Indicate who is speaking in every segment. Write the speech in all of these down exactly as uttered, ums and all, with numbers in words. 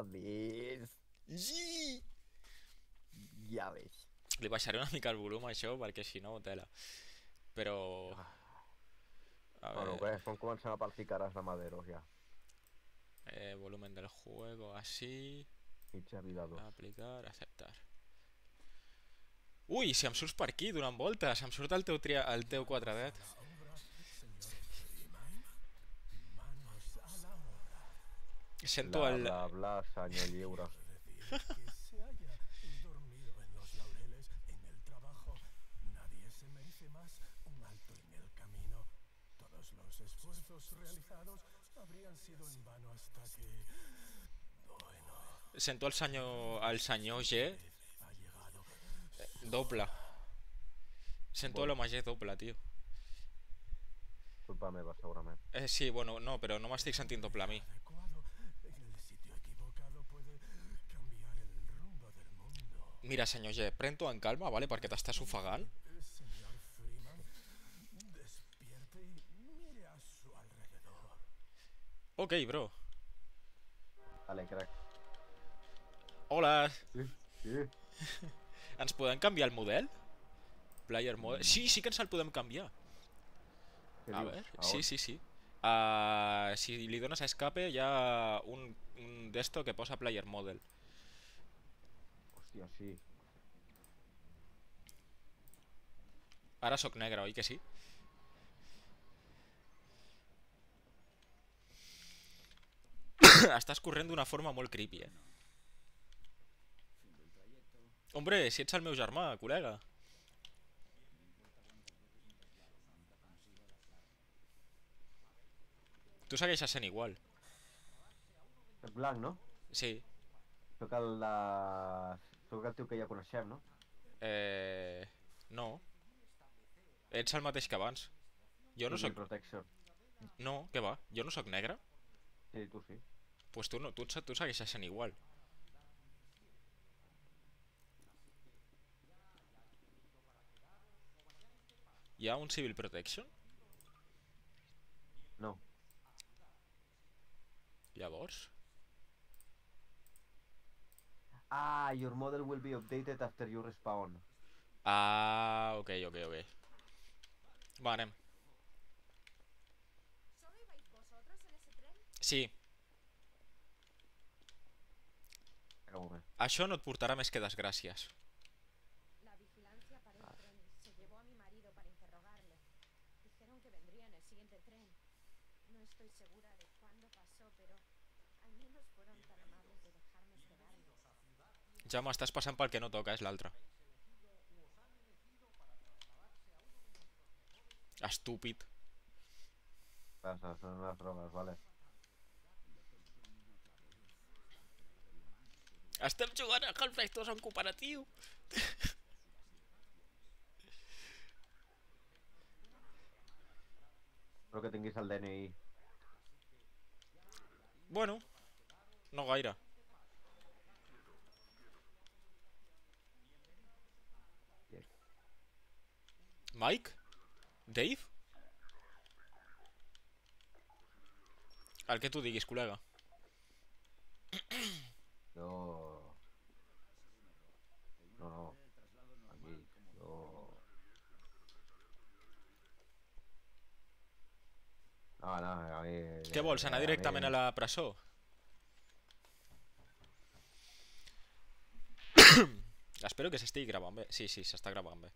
Speaker 1: vist.
Speaker 2: Sí!
Speaker 1: Ja veig.
Speaker 2: Li baixaré una mica el volum a això perquè si no, tela. Però... A
Speaker 1: Bueno,
Speaker 2: ver...
Speaker 1: què? Com comencem a partir cares de maderos, ja.
Speaker 2: Eh, volumen del juego, así...
Speaker 1: Mitja vida dos.
Speaker 2: Aplicar, aceptar. Ui, si em surts per aquí donant voltes, em surt el teu, tria... el teu quadradet. Sento
Speaker 1: Bla,
Speaker 2: el...
Speaker 1: bla, bla, senyor lliure.
Speaker 3: Que se haya dormido en los laureles, en el trabajo. Nadie se merece más un alto en el camino. Todos los esfuerzos realizados habrían sido en vano hasta que... Bueno,
Speaker 2: Sento el senyor... el senyor G
Speaker 3: ha llegado.
Speaker 2: doble. Sento l'home G doble, tio.
Speaker 1: Culpa meva, segurament.
Speaker 2: Eh, sí, bueno, no, però no m'estic sentint doble a mi.
Speaker 3: Adecuado. En el sitio equivocado puede cambiar el rumbo del mundo.
Speaker 2: Mira, senyor G, pren-t'ho en calma, vale? Perquè t'estàs ofegant.
Speaker 3: Señor Freeman, despierte y mire a su alrededor.
Speaker 2: Ok, bro.
Speaker 1: Vale, crac.
Speaker 2: Hola.
Speaker 1: Sí, sí.
Speaker 2: Ens podem canviar el model? Player model... Sí, sí que ens el podem canviar.
Speaker 1: Què
Speaker 2: A
Speaker 1: dius?
Speaker 2: ver,
Speaker 1: A
Speaker 2: sí,
Speaker 1: on?
Speaker 2: sí, sí. Uh, si li dones a escape hi ha un, un d'esto que posa player model.
Speaker 1: Hòstia, sí.
Speaker 2: Ara sóc negre, oi que sí? Estàs corrent d'una forma molt creepy, eh? Hombre, si ets el meu germà, col·lega. Tu segueixes sent igual.
Speaker 1: És blanc, no?
Speaker 2: Sí.
Speaker 1: Soc el de... Soc el tio que ja coneixem, no?
Speaker 2: Eh... No. Ets el mateix que abans. Jo no
Speaker 1: Civil
Speaker 2: sóc...
Speaker 1: Protection.
Speaker 2: No, què va? Jo no sóc negre?
Speaker 1: Sí, tu sí.
Speaker 2: Pues tu, no, tu, tu segueixes sent igual. Hi ha un Civil Protection?
Speaker 1: No.
Speaker 2: Llavors...
Speaker 1: Ah, your model will be updated after you respawn.
Speaker 2: Ah, ok, ok, ok. Va, anem.
Speaker 4: ¿Solo ibais vosotros en ese tren?
Speaker 2: Sí,
Speaker 1: Espera un moment.
Speaker 2: això no et portarà més que desgràcies.
Speaker 4: La vigilancia paró el tren y se llevó a mi marido para interrogarle. Dijeron que vendría en el siguiente tren. No estoy segura de cuándo pasó, pero al menos fueron tan amables de dejarme esperarlo.
Speaker 2: Ja m'estàs passant pel que no toca, és l'altre. Estúpid.
Speaker 1: Passa, són unes drogues, vale.
Speaker 2: Estem jugant a Half-Life dos en cooperatiu.
Speaker 1: Espero que tinguis el D N I.
Speaker 2: Bueno, no gaire. Mike? Dave? El que tu diguis, col·lega.
Speaker 1: Jo... No, no. Aquí. Jo... No, no, a mi...
Speaker 2: Què vols, anar directament a la presó? Espero que s'estigui gravant bé. Sí, sí, s'està gravant bé.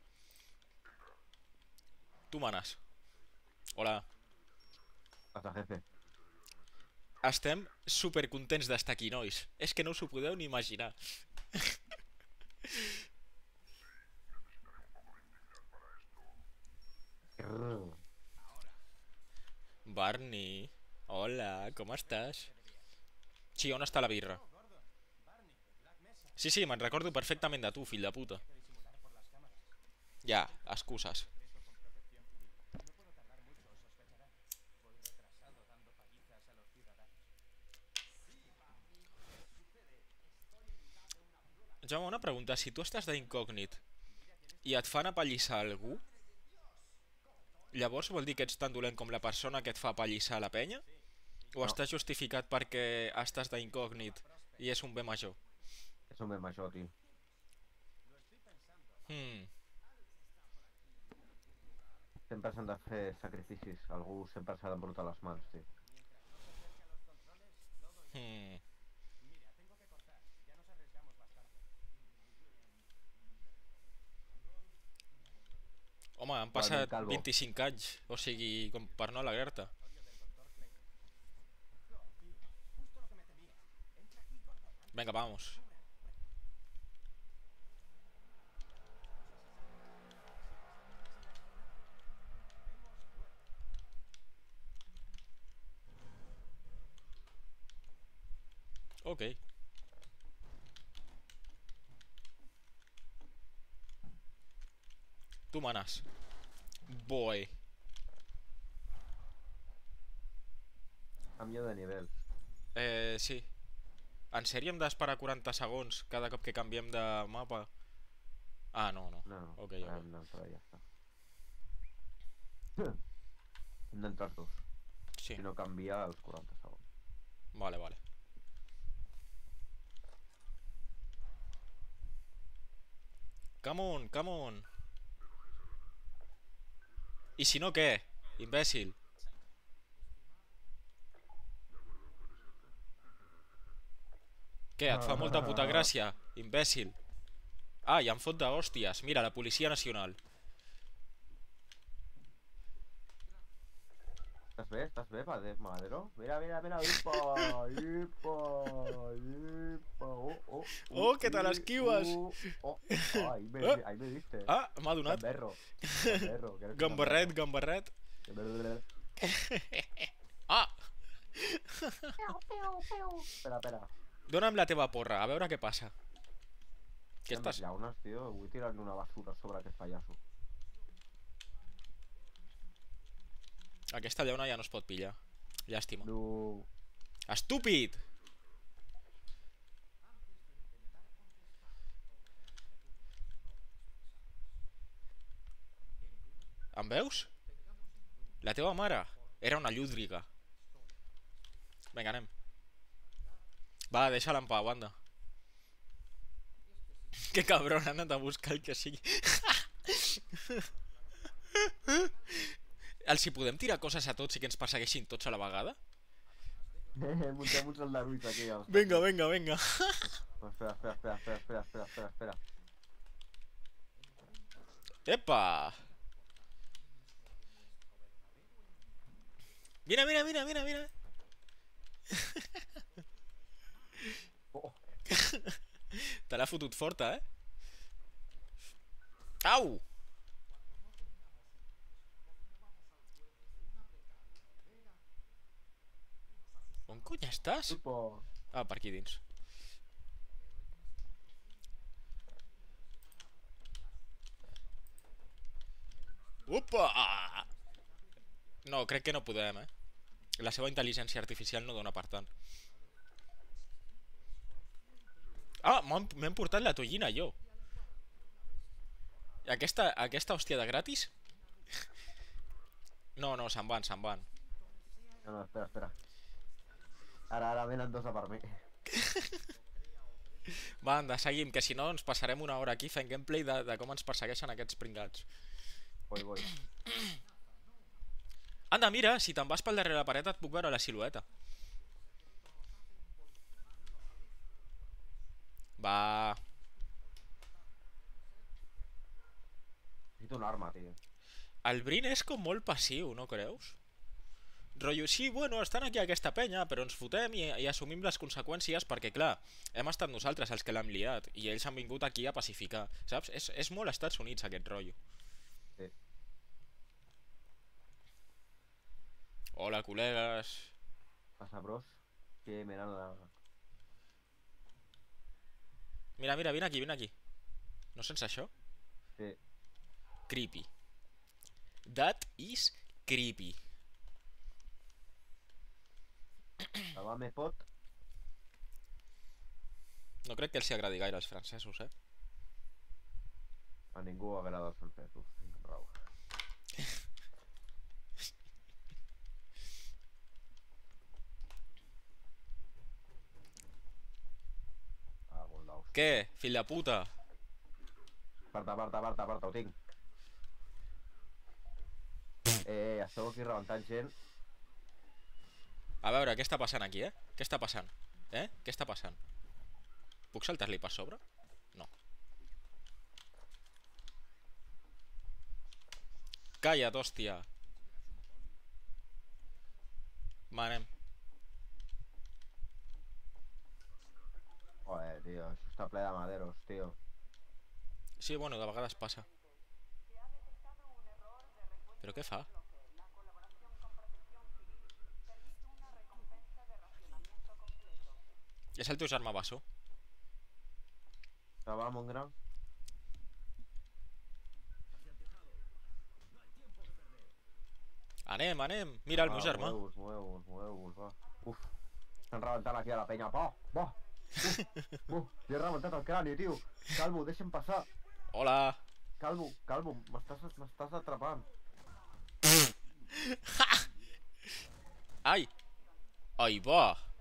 Speaker 2: Tu manes. Hola.
Speaker 1: Passa, jefe.
Speaker 2: Estem supercontents d'estar aquí, nois. És que no us ho podeu ni imaginar.
Speaker 1: Grrr.
Speaker 2: Barney. Hola, com estàs? Sí, on està la birra? Sí, sí, me'n recordo perfectament de tu, fill de puta. Ja, excuses. Jaume, una pregunta. Si tu estàs d'incògnit i et fan apallissar algú, llavors vol dir que ets tan dolent com la persona que et fa apallissar la penya? O
Speaker 1: No.
Speaker 2: està justificat perquè estàs d'incògnit I és un B major.
Speaker 1: És un bé major, tio.
Speaker 2: Hmm.
Speaker 1: Sempre s'han de fer sacrificis. Algú sempre s'ha d'embrutar les mans, tio.
Speaker 2: Hmm. Home, han passat
Speaker 1: Calvo.
Speaker 2: vint-i-cinc anys, o sigui, com per no alegrar-te. Venga, vamos. Ok. Tu manes. Boy.
Speaker 1: Canvio de nivell.
Speaker 2: Eh, sí. En sèrie hem d'esperar quaranta segons cada cop que canviem de mapa? Ah, no, no.
Speaker 1: No, no.
Speaker 2: Ok,
Speaker 1: Ara
Speaker 2: ok.
Speaker 1: hem d'entrar i ja està. Hem d'entrar els dos.
Speaker 2: Sí,
Speaker 1: Si no canvia els quaranta segons.
Speaker 2: vale, vale. Come on, come on. I si no, què? Imbècil. Què, et fa molta puta gràcia? Imbècil. Ah, i em fot de hòsties. Mira, la Policia Nacional.
Speaker 1: Estàs bé? Estàs bé, Pade- Madero? Mira, mira, mira, ipa, ipa, ipa, oh, oh.
Speaker 2: Oh, que te l'esquives.
Speaker 1: Uh, oh, oh, ahí me,
Speaker 2: Eh.
Speaker 1: ahí me diste.
Speaker 2: Ah, m'ha donat.
Speaker 1: Gamberro. Gamberro. que eres un
Speaker 2: Gambarret, gambarret.
Speaker 1: gamberro.
Speaker 2: Ah,
Speaker 1: Espera, espera.
Speaker 2: dona'm la teva porra, a veure què passa. Què
Speaker 1: Hi ha més
Speaker 2: estàs?
Speaker 1: llaunes, tio. Vull tirar-li una basura sobre aquest pallasso.
Speaker 2: Aquesta llauna ja no es pot pillar. Llàstima.
Speaker 1: No.
Speaker 2: Estúpid! Em veus? La teva mare era una llúdriga. Vinga, anem. Va, deixa-la en pau, anda. Que cabron, ha anat a buscar el que sigui. Els hi podem tirar coses a tots i que ens persegueixin tots a la vegada?
Speaker 1: Muntem un soldaruit aquí. Ja.
Speaker 2: Vinga, vinga, vinga.
Speaker 1: Espera, espera, espera, espera, espera, espera, espera, espera.
Speaker 2: Epa! Mira, mira, mira, mira, mira.
Speaker 1: Oh,
Speaker 2: Te l'ha fotut forta, eh? Au! On cony estàs?
Speaker 1: tipo.
Speaker 2: Ah, per aquí dins. Opa! No, crec que no podem, eh? La seva intel·ligència artificial no dona per tant. Ah, m'han- m'he emportat la tollina, jo. I aquesta, aquesta hòstia de gratis? No, no, se'n van, se'n van.
Speaker 1: No, no, espera, espera. Ara, ara venen dos a per mi.
Speaker 2: Va, anda, seguim, que si no ens passarem una hora aquí fent gameplay de, de com ens persegueixen aquests pringats.
Speaker 1: Voy, voy.
Speaker 2: Anda, mira, si te'n vas pel darrere la paret et puc veure la silueta. Va...
Speaker 1: Necesito un arma, tío.
Speaker 2: El Brin és com molt passiu, no creus? Rotllo, sí, bueno, estan aquí aquesta penya, però ens fotem i, i assumim les conseqüències perquè, clar, hem estat nosaltres els que l'hem liat i ells han vingut aquí a pacificar, saps? És, és molt Estats Units aquest rotllo.
Speaker 1: Sí.
Speaker 2: Hola, col·legues.
Speaker 1: Pasa, bros. Que me dan la...
Speaker 2: Mira, mira, vine aquí, vine aquí. No sents això?
Speaker 1: Sí.
Speaker 2: Creepy. That is creepy.
Speaker 1: Salvame pot.
Speaker 2: No crec que els hi agradi gaire als francesos, eh?
Speaker 1: A ningú agrada els francesos. Tinc raó.
Speaker 2: Què, fill de puta?
Speaker 1: Aparta, aparta, aparta, aparta, ho tinc. Eh, esteu aquí rebentant gent.
Speaker 2: A veure, què està passant aquí, eh? Què està passant? Eh? Què està passant? Puc saltar-li per sobre? No. Calla't, hòstia. Va, anem.
Speaker 1: Joder, tio, això està ple de maderos, tio.
Speaker 2: Sí, bueno, de vegades passa. Però què fa? És el teu germà Basso.
Speaker 1: Que va, mon gran?
Speaker 2: Anem, anem. Mira el meu germà.
Speaker 1: Moveu-vos, moveu-vos, moveu-vos, va. Uf, estan rebentant aquí a la penya. Va, va. Uf, uf, li he rebentat el crani, tio. Calvo, deixa'm passar.
Speaker 2: Hola.
Speaker 1: Calvo, Calvo, m'estàs m'estàs atrapant.
Speaker 2: Ai. Ai, va.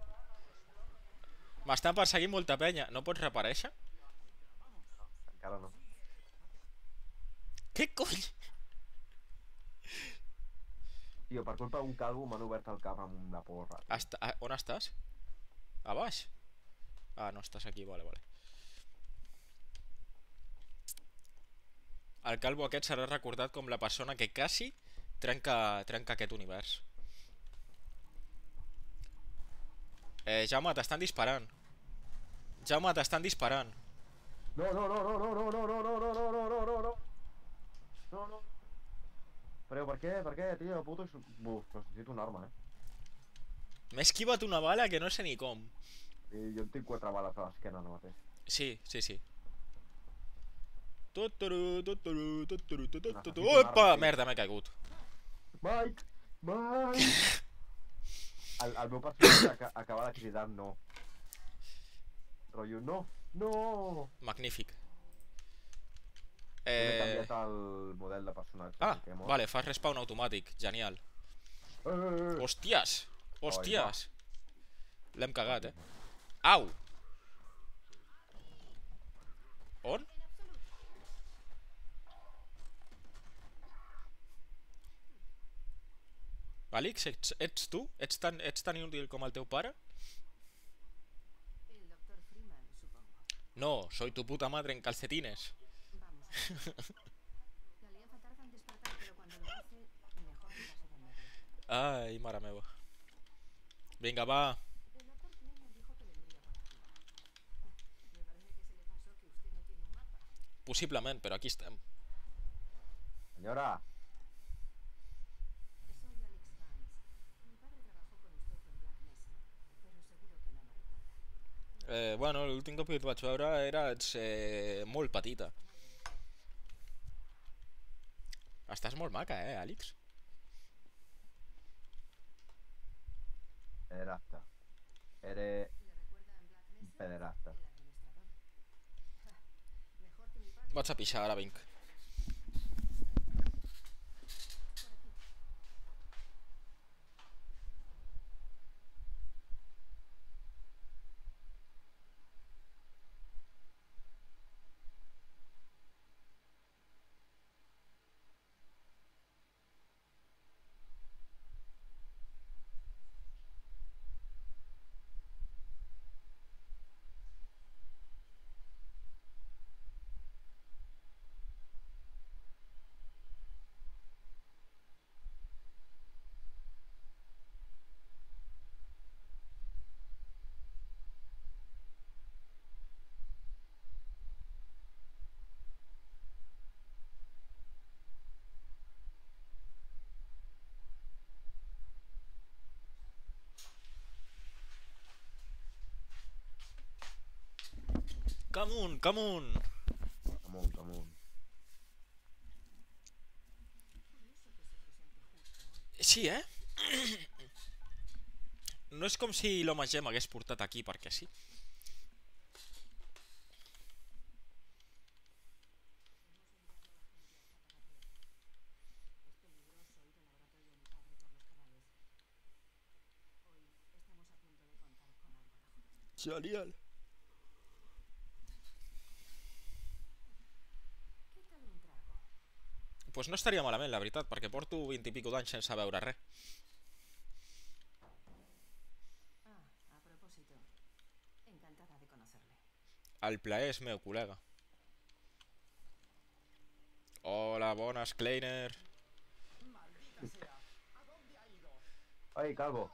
Speaker 2: M'estan perseguint molta penya. No pots reaparèixer?
Speaker 1: Encara no.
Speaker 2: Què cony?
Speaker 1: Tio, per culpa d'un calvo m'han obert el cap amb una porra.
Speaker 2: Està, a, on estàs? A baix? Ah, no estàs aquí, vale, vale. El calvo aquest serà recordat com la persona que quasi trenca, trenca aquest univers. Eh, Jaume, t'estan disparant. Jaume, t'estan disparant.
Speaker 1: No, no, no, no, no, no, no, no, no, no, no, no, no, no, no. No, no. Però per què, per què, tio, puto... Buf, necessito una arma, eh.
Speaker 2: M'he esquivat una bala que no sé ni com.
Speaker 1: I jo en tinc quatre bales a l'esquena no mateix.
Speaker 2: Sí, sí, sí. Tuturu, tuturu, tuturu, tuturu, tuturu.
Speaker 1: Necessito una
Speaker 2: Opa!
Speaker 1: arma,
Speaker 2: Merda, m'he caigut.
Speaker 1: Mike! Mike! El, el meu personatge aca acaba de cridar no. Rotllo, no! No!
Speaker 2: Magnífic.
Speaker 1: He
Speaker 2: Eh...
Speaker 1: canviat el model de personatge.
Speaker 2: Ah,
Speaker 1: perquè mor.
Speaker 2: vale, fas respawn automàtic. Genial.
Speaker 1: Eh, eh, eh.
Speaker 2: Hòsties! Hòsties! L'hem cagat, eh? Au! On? Àlex, ets, ets tu? Ets tan, ets tan inútil com el teu pare?
Speaker 5: El doctor Freeman, supongo.
Speaker 2: No, soy tu puta madre en calcetines.
Speaker 5: Vamos. La alianza tarda en despertar, pero cuando lo hace, mejor quitarse de en medio.
Speaker 2: Ai, mare meva. Vinga, va.
Speaker 5: El doctor Freeman dijo que vendría por aquí. Me parece que se le pasó que usted no tiene un mapa.
Speaker 2: Possiblement, però aquí estem.
Speaker 1: Senyora!
Speaker 5: Soy Alex Vance. Mi padre trabajó con usted en Black Mesa, pero seguro que no me recuerda.
Speaker 2: Eh, bueno, l'últim cop que et vaig veure eres eh, molt petita. Estàs molt maca, eh, Àlex?
Speaker 1: Pederasta. Eres
Speaker 5: ¿Le recuerda en Black Mesa?
Speaker 1: pederasta.
Speaker 5: El administrador. Ja, mejor que mi padre.
Speaker 2: Vaig a pixar, ara vinc. Come on, come on.
Speaker 1: Amunt, amunt.
Speaker 2: Sí, eh? No és com si l'home gem hagués portat aquí perquè sí.
Speaker 5: Es peligroso ir al laboratorio de mi padre por los canales. Hoy estamos a punto de contar con algo de justicia.
Speaker 2: pues no estaria malament, la veritat, perquè porto vint i pico d'anys sense veure res.
Speaker 5: Ah, a propósito. Encantada de conocerle.
Speaker 2: El plaer és meu, col·lega. Hola, bones, Kleiner.
Speaker 1: Ai, calvo.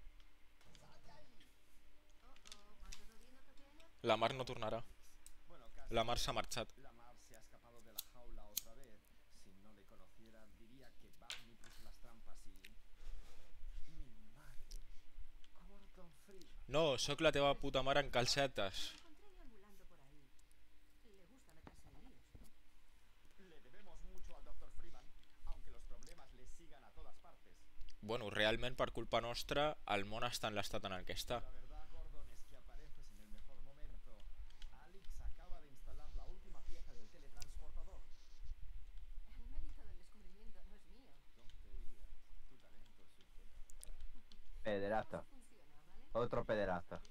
Speaker 2: La Mar no tornarà. La Mar s'ha marxat.
Speaker 6: La Mar se ha escapado de la jaula otra vez. Si no le conociera, diría que Barney puso las trampas y... Mi madre. Gordon Freeman.
Speaker 2: No, sóc la teva puta mare en calcetes.
Speaker 5: Lo encontré deambulando por ahí. Le gusta meterse en líos, ¿no?
Speaker 6: Le debemos mucho al doctor Freeman, aunque los problemas le sigan a todas partes.
Speaker 2: Bueno, realment per culpa nostra el món està en l'estat en el que està.
Speaker 6: La verdad, Gordon, es que apareces en el mejor momento. Alex acaba de instalar la última pieza del teletransportador.
Speaker 5: El mérito del descubrimiento no es mío.
Speaker 6: Tonterías. Tu talento supera.
Speaker 1: Pederasta.
Speaker 5: Funciona, ¿vale?
Speaker 1: Otro pederasta.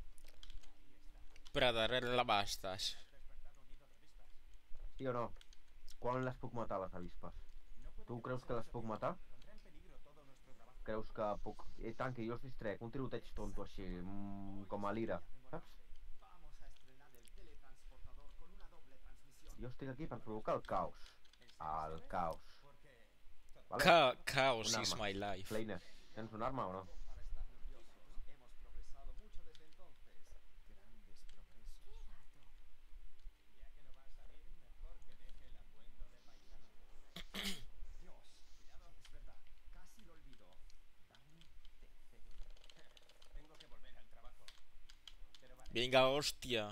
Speaker 2: Predarer la bastes.
Speaker 1: Sí o no? Quan les puc matar, les avispes? Tu creus que les puc matar? Creus que puc... Eh, tant que jo els distrec, un tiroteig tonto així, mm, com a l'ira, saps?
Speaker 6: Vamos a estrenar el teletransportador con una doble transmisión.
Speaker 1: Jo estic aquí per provocar el caos. El caos. Vale?
Speaker 2: Ca Chaos
Speaker 1: Un
Speaker 2: is
Speaker 1: arma.
Speaker 2: my life.
Speaker 1: Kleiner, tens un arma o no?
Speaker 6: Para estar nerviosos. Hemos progresado mucho desde entonces. Grandes progresos.
Speaker 5: ¿Qué gato?
Speaker 6: Ya que no va a salir, mejor que deje el atuendo de paisano. Dios, cuidado, es verdad. Casi lo olvido. Barney, te Tengo que volver al trabajo. Pero vale.
Speaker 2: Vinga, hòstia.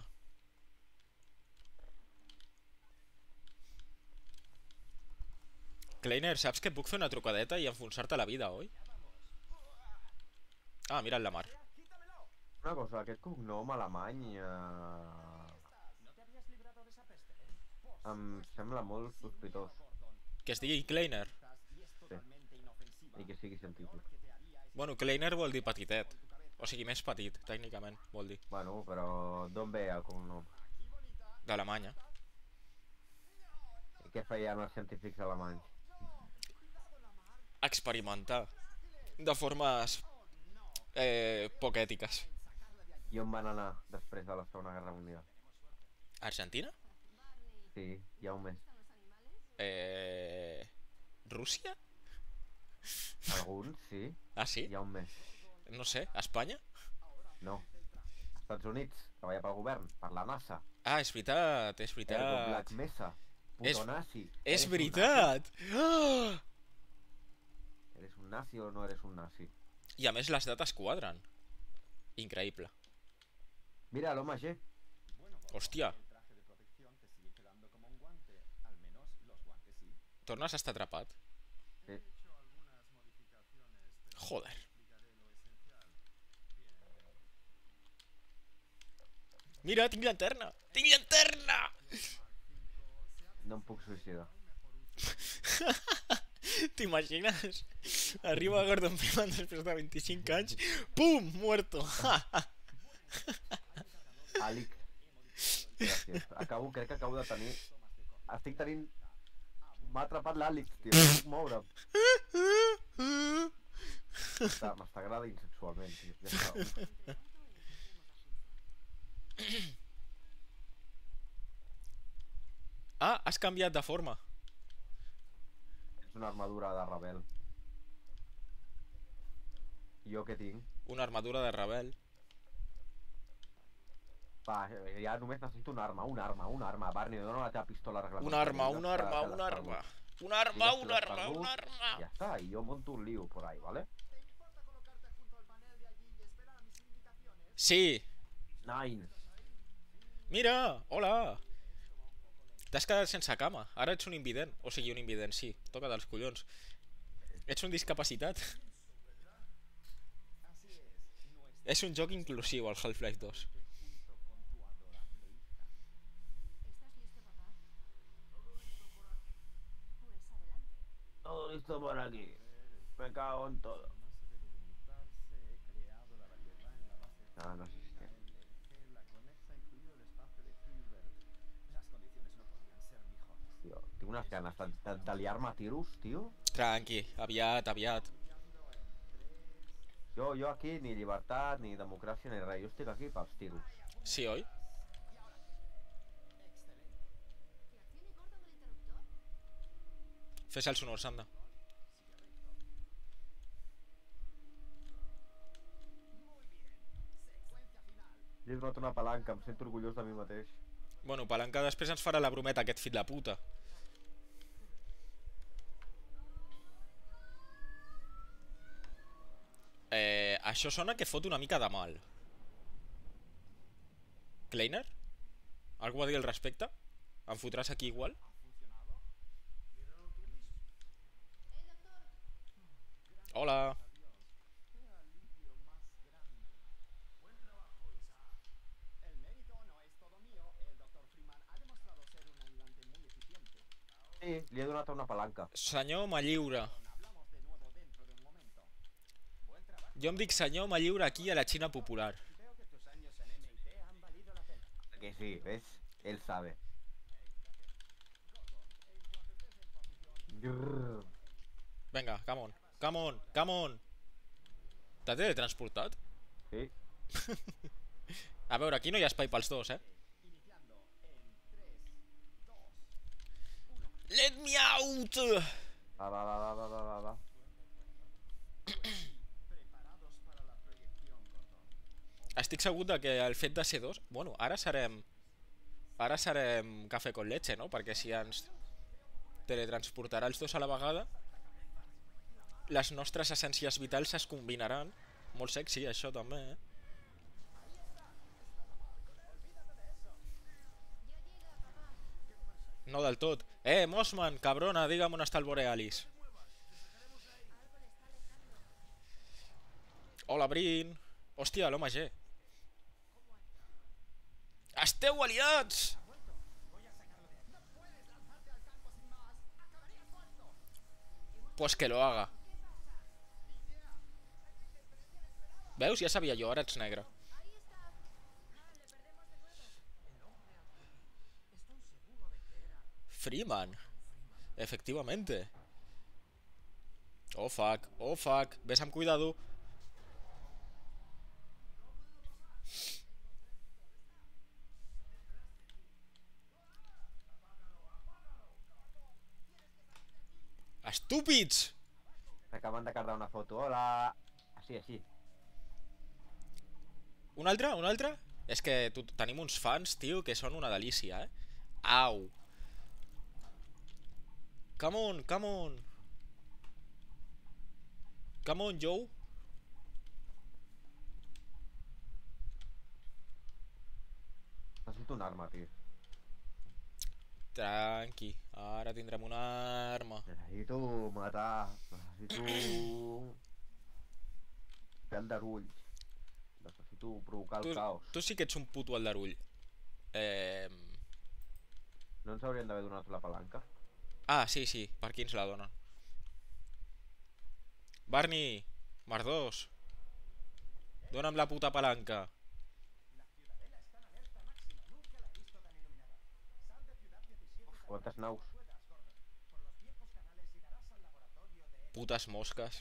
Speaker 2: Kleiner, saps que puc fer una trucadeta i enfonsar-te la vida, oi? Ah, mira la Mar.
Speaker 1: Una cosa, aquest cognom alemany... Eh...
Speaker 6: ¿No te habías librado de esa peste? Por
Speaker 1: Em sembla molt sospitós.
Speaker 2: Que es digui Kleiner.
Speaker 6: y es totalmente inofensiva.
Speaker 1: I que sigui científic.
Speaker 6: Que te haría es
Speaker 2: Bueno, Kleiner vol dir petitet. O sigui, més petit, tècnicament, vol dir.
Speaker 1: Bueno, però d'on ve el cognom?
Speaker 2: D'Alemanya.
Speaker 1: I què feien els científics alemanys?
Speaker 2: Experimentar. De formes... Eh, poc ètiques.
Speaker 1: I on van anar després de la Segona Guerra Mundial?
Speaker 2: Argentina?
Speaker 1: Sí, hi ha un mes.
Speaker 2: Eh... Rússia?
Speaker 1: Alguns, sí,
Speaker 2: Ah, sí?
Speaker 1: hi ha un mes.
Speaker 2: No sé, Espanya?
Speaker 1: No. Estats Units, treballa pel govern, per la NASA.
Speaker 2: Ah, és veritat, és
Speaker 1: Ergo
Speaker 2: veritat.
Speaker 1: Black Mesa, puto
Speaker 2: És-
Speaker 1: nazi.
Speaker 2: És
Speaker 1: Eres un
Speaker 2: veritat! Ah!
Speaker 1: nazi? ¿Eres un nazi o no eres un nazi?
Speaker 2: I a més les dates quadren. Increïble.
Speaker 1: Mira, l'home G.
Speaker 2: Hòstia,
Speaker 6: el traje de protección te sigue quedando como un guante. Al menos los guantes sí.
Speaker 2: tornes a estar atrapat.
Speaker 1: Sí.
Speaker 2: Joder. Mira, tinc llanterna! Tinc llanterna!
Speaker 1: No em puc suïcidar.
Speaker 2: T'imagines? Arriba Gordon Freeman després de vint-i-cinc anys. Pum! Muerto!
Speaker 1: Àlic. Gràcies. Acabo, crec que acabo de tenir... Estic tenint... M'ha atrapat l'Àlic, tio. No puc moure'm. M'està m'està agradint sexualment, tio. Ja està.
Speaker 2: Ah, has canviat de forma.
Speaker 1: És una armadura de rebel. Jo què tinc?
Speaker 2: Una armadura de rebel.
Speaker 1: Va, ja només necessito una arma, una arma, una arma. Barney, dona la teva pistola reglamentària.
Speaker 2: Una arma,
Speaker 1: Digues
Speaker 2: una
Speaker 1: que-
Speaker 2: arma,
Speaker 1: que l'has
Speaker 2: una
Speaker 1: perdut.
Speaker 2: arma. Una arma,
Speaker 1: Digues que
Speaker 2: una
Speaker 1: l'has
Speaker 2: arma,
Speaker 1: perdut.
Speaker 2: una arma.
Speaker 1: Ja està, i jo monto un lío por ahí, ¿vale?
Speaker 2: Sí.
Speaker 1: Nine.
Speaker 2: Mira, hola. T'has quedat sense cama. Ara ets un invident. O sigui, un invident, sí. Toca dels collons. Ets un discapacitat. És un joc inclusiu, el Half-Life dos.
Speaker 5: ¿Estás listo, papá? Pues adelante.
Speaker 1: Todo listo por aquí. Me cago en todo. Ah, no sé si es
Speaker 6: La conexa incluido el espacio de Hilbert. Las condiciones no podían ser mejores.
Speaker 1: Tío, tinc Tinc unes ganes de, de, de liar-me a tiros, tio.
Speaker 2: Tranqui, aviat, aviat.
Speaker 1: Jo, jo aquí ni llibertat, ni democràcia, ni res. Jo estic aquí pels tiros.
Speaker 2: Sí, oi?
Speaker 5: ¿Que accione Gordon el interruptor?
Speaker 2: Fes el sonor, Sanda.
Speaker 1: Li he donat una palanca, em sento orgullós de mi mateix.
Speaker 2: Bueno, palanca després ens farà la brometa aquest fill de puta. Eh, això sona que fot una mica de mal. Kleiner? Algú a dir al respecte? Em fotràs aquí igual? Hola.
Speaker 6: El mérito no es todo mío. El doctor Freeman ha demostrado ser un ayudante muy eficiente.
Speaker 1: Sí, li he donat una palanca.
Speaker 2: Senyor Malliure.
Speaker 6: Hablamos de nuevo dentro de un momento. Buen trabajo.
Speaker 2: Jo em dic senyor Malliure aquí a la Xina popular.
Speaker 6: Veo que tus años en M I T han valido la pena.
Speaker 1: Que sí, ¿ves? Él sabe. Grrr.
Speaker 2: Vinga, come on, come on, come on. T'ha teletransportat?
Speaker 1: Sí.
Speaker 2: A veure, aquí no hi ha espai pels dos, eh?
Speaker 6: Iniciando en tres, dos.
Speaker 2: Let me out!
Speaker 1: Va, va, va, va, va, va, va, va.
Speaker 6: Preparados para la proyección, Gordon.
Speaker 2: Estic segur de que el fet de ser dos... Bueno, ara serem... Ara serem cafè con leche, no? Perquè si ens teletransportarà els dos a la vegada, les nostres essències vitals es combinaran. Molt sexy, això, també, eh? No del tot. Eh, Mossman, cabrona, digue'm on està el Borealis. Hola, Brin. Hòstia, l'home G. Esteu aliats! Pues que lo haga. Veus? Ja sabia jo, ara ets negre. Freeman. Efectivamente. Oh fuck, oh fuck. Ves amb cuidado. Estúpids!
Speaker 1: S'acaben de cardar una foto. Hola. Així, així.
Speaker 2: Un altre? Un altre? És que tu, tenim uns fans, tio, que són una delícia, eh? Au. Come on, come on. Come on, Joe.
Speaker 1: Necessito una arma, tio.
Speaker 2: Tranqui, ara tindrem una arma.
Speaker 1: Necessito matar. Necessito... Pèl d'arulls. Necessito provocar el
Speaker 2: Tu,
Speaker 1: caos.
Speaker 2: tu sí que ets un puto aldarull. Eh...
Speaker 1: No ens haurien d'haver donat la palanca?
Speaker 2: Ah, sí, sí, per qui ens la donen? Barney, Mardós, dona'm la puta palanca.
Speaker 1: Quantes naus?
Speaker 2: Putes mosques.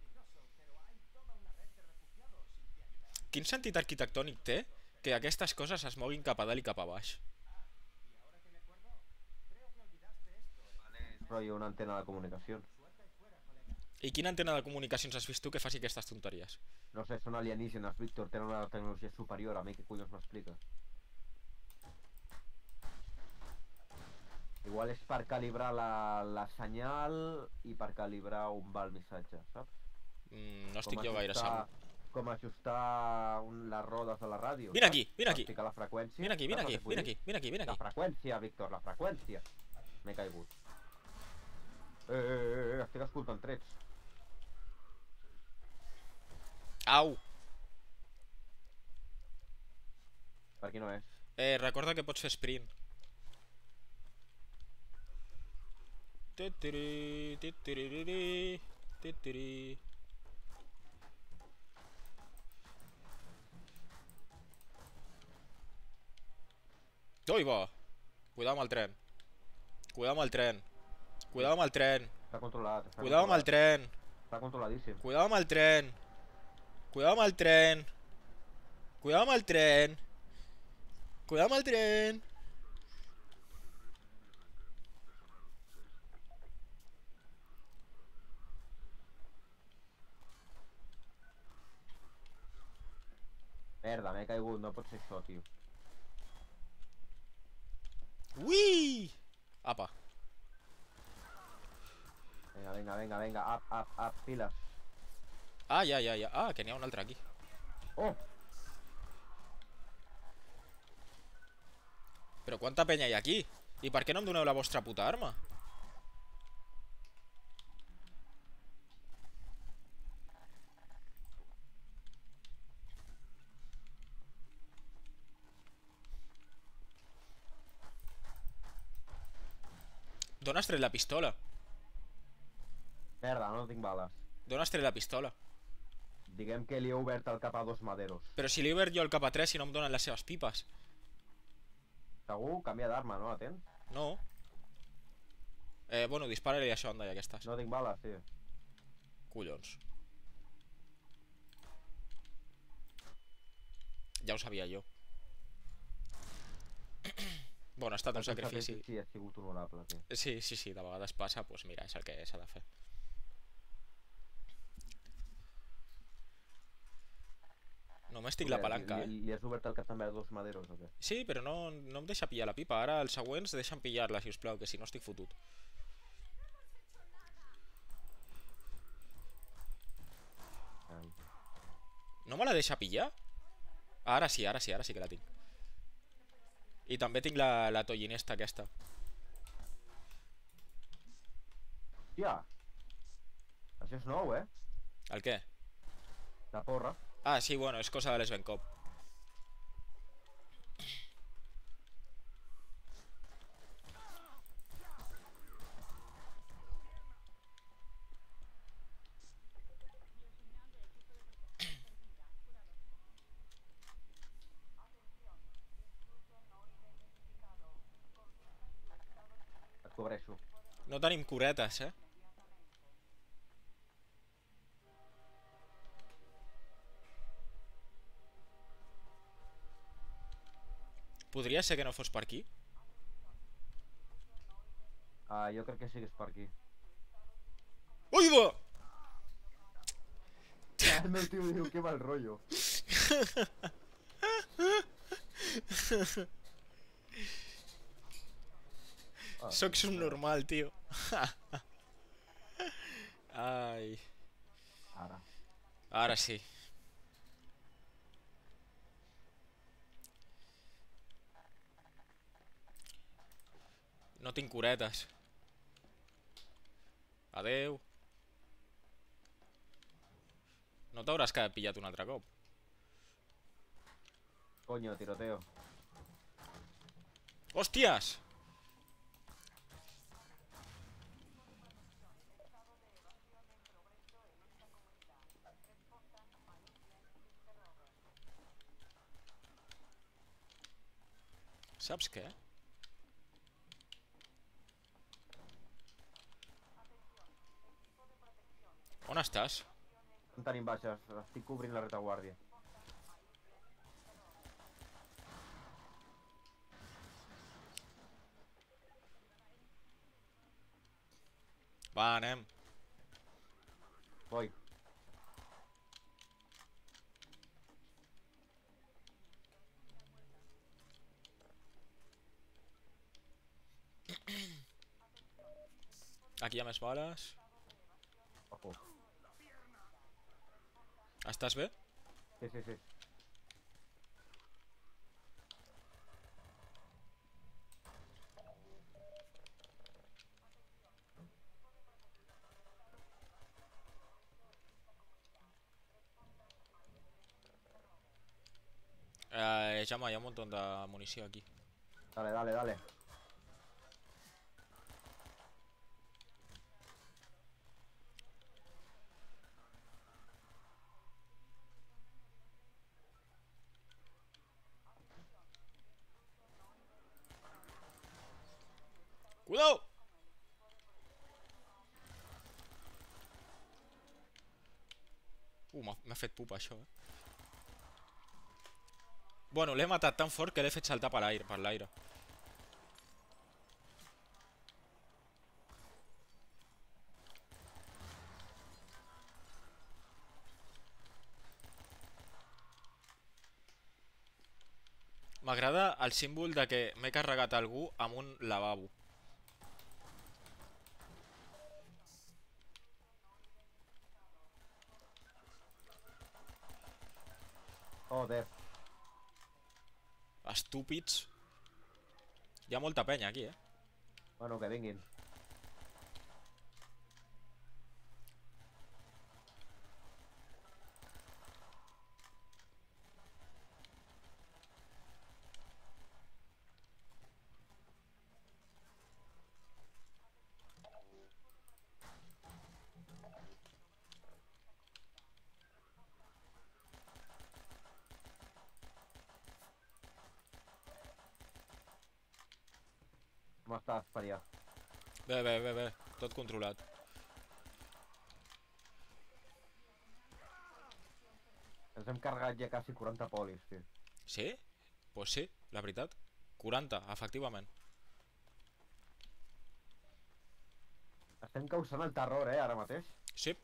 Speaker 2: Quin sentit arquitectònic té que aquestes coses es moguin cap a dalt i cap a baix?
Speaker 1: Però hi ha una antena de comunicacions.
Speaker 2: I quina antena de comunicacions has vist tu que faci aquestes tonteries?
Speaker 1: No sé, són alienígenes, Víctor. Tenen una tecnologia superior. A mi què collons m'expliques? Igual és per calibrar la, la senyal i per calibrar on va el missatge, saps?
Speaker 2: Mm, no estic
Speaker 1: Com
Speaker 2: jo gaire
Speaker 1: ajustar-
Speaker 2: segur.
Speaker 1: Com ajustar un, les rodes de la ràdio.
Speaker 2: Vine
Speaker 1: saps?
Speaker 2: aquí, vine aquí.
Speaker 1: Per ficar la freqüència.
Speaker 2: Vine aquí, vine
Speaker 1: saps
Speaker 2: aquí,
Speaker 1: el que vull
Speaker 2: vine
Speaker 1: dir?
Speaker 2: aquí, vine aquí, vine
Speaker 1: La
Speaker 2: aquí.
Speaker 1: freqüència, Víctor, la freqüència. M'he caigut. Eh, eh, eh, eh, estic escoltant trets.
Speaker 2: Au!
Speaker 1: Per aquí no és.
Speaker 2: Eh, recorda que pots fer sprint. Titiri, titiririri, titiri. Oi, va! Cuidado amb el tren. Cuidado amb el tren. Cuidado amb el tren.
Speaker 1: Està controlat. Està
Speaker 2: Cuidado amb el
Speaker 1: controlat.
Speaker 2: tren.
Speaker 1: Està controladíssim.
Speaker 2: Cuidado amb el tren. Cuidado amb el tren. Cuidado amb el tren. Cuidado amb el tren.
Speaker 1: Merda, m'he caigut, no pot ser això, tio.
Speaker 2: Ui! Apa.
Speaker 1: Vinga, vinga, vinga, vinga, up, up, up, piles.
Speaker 2: Ah, ja, ja, ja. Ah, que n'hi ha un altre aquí.
Speaker 1: Oh!
Speaker 2: Però quanta penya hi ha aquí? I per què no em doneu la vostra puta arma? D'on has tret la pistola?
Speaker 1: Merda, no tinc bales.
Speaker 2: D'on has tret la pistola?
Speaker 1: Diguem que li he obert el cap a dos maderos.
Speaker 2: Però si li he obert jo el cap a tres i no em donen les seves pipes.
Speaker 1: Segur? Canvia d'arma, no? Atents?
Speaker 2: No. Eh, bueno, dispara-li això, anda, ja que estàs.
Speaker 1: No tinc bales, tio.
Speaker 2: Collons. Ja ho sabia jo. Bueno, ha estat un
Speaker 1: El teu
Speaker 2: sacrifici.
Speaker 1: Sí, ha sigut honorable, tio.
Speaker 2: Sí, sí, sí, de vegades passa, doncs pues mira, és el que s'ha de fer. Només tinc la palanca,
Speaker 1: li,
Speaker 2: eh?
Speaker 1: li, li has obert el cap també a dos maderos, o què?
Speaker 2: Sí, però no, no em deixa pillar la pipa. Ara els següents deixen pillar-la, sisplau, que si no estic fotut.
Speaker 1: Ai.
Speaker 2: No me la deixa pillar? Ara sí, ara sí, ara sí que la tinc. I també tinc la, la tollinesta aquesta.
Speaker 1: Hòstia! Això és nou, eh?
Speaker 2: El què?
Speaker 1: La porra.
Speaker 2: Ah, sí, bueno, és cosa de les Bencop.
Speaker 1: Et cobreixo.
Speaker 2: No tenim curetes, eh? Podria ser que no fos per aquí?
Speaker 1: Ah, jo crec que sí que és per aquí.
Speaker 2: Ui, va!
Speaker 1: El meu tio diu que mal rotllo. Ah,
Speaker 2: Soc subnormal, tio. Ai.
Speaker 1: Ara.
Speaker 2: Ara sí. No tinc curetes. Adeu. No t'hauràs quedat pillat un altre cop.
Speaker 1: Coño, tiroteo.
Speaker 2: Hòsties! Saps què? On estàs?
Speaker 1: No tenim baixes, estic cobrint la retaguardia.
Speaker 2: Va, anem.
Speaker 1: Voy.
Speaker 2: Aquí hi ha més bales.
Speaker 1: Ojo.
Speaker 2: Estàs bé?
Speaker 1: Sí, sí, sí.
Speaker 2: Eh, Jaume, hi ha un montón de munició aquí.
Speaker 1: Dale, dale, dale.
Speaker 2: Cuidado! M'ha fet pupa això, eh? Bueno, l'he matat tan fort que l'he fet saltar per l'aire, per l'aire. M'agrada el símbol de que m'he carregat algú amb un lavabo.
Speaker 1: Joder.
Speaker 2: Estúpids. Hi ha molta penya aquí, eh?
Speaker 1: Bueno, que vinguin. Com estàs, Paria?
Speaker 2: Bé, bé, bé, bé. Tot controlat.
Speaker 1: Ens hem carregat ja quasi quaranta polis, tio.
Speaker 2: Sí? Pues sí, la veritat. quaranta, efectivament.
Speaker 1: Estem causant el terror, eh, ara mateix.
Speaker 2: Sí.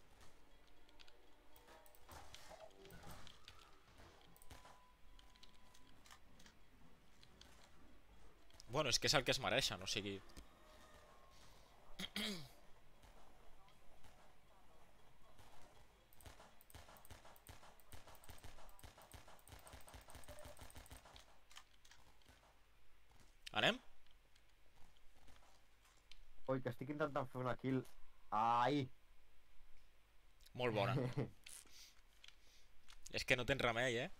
Speaker 2: Bueno, és que és el que es mereixen, o sigui... Anem?
Speaker 1: Oi, que estic intentant fer una kill. Ai!
Speaker 2: Molt bona. És que no tens remei, eh?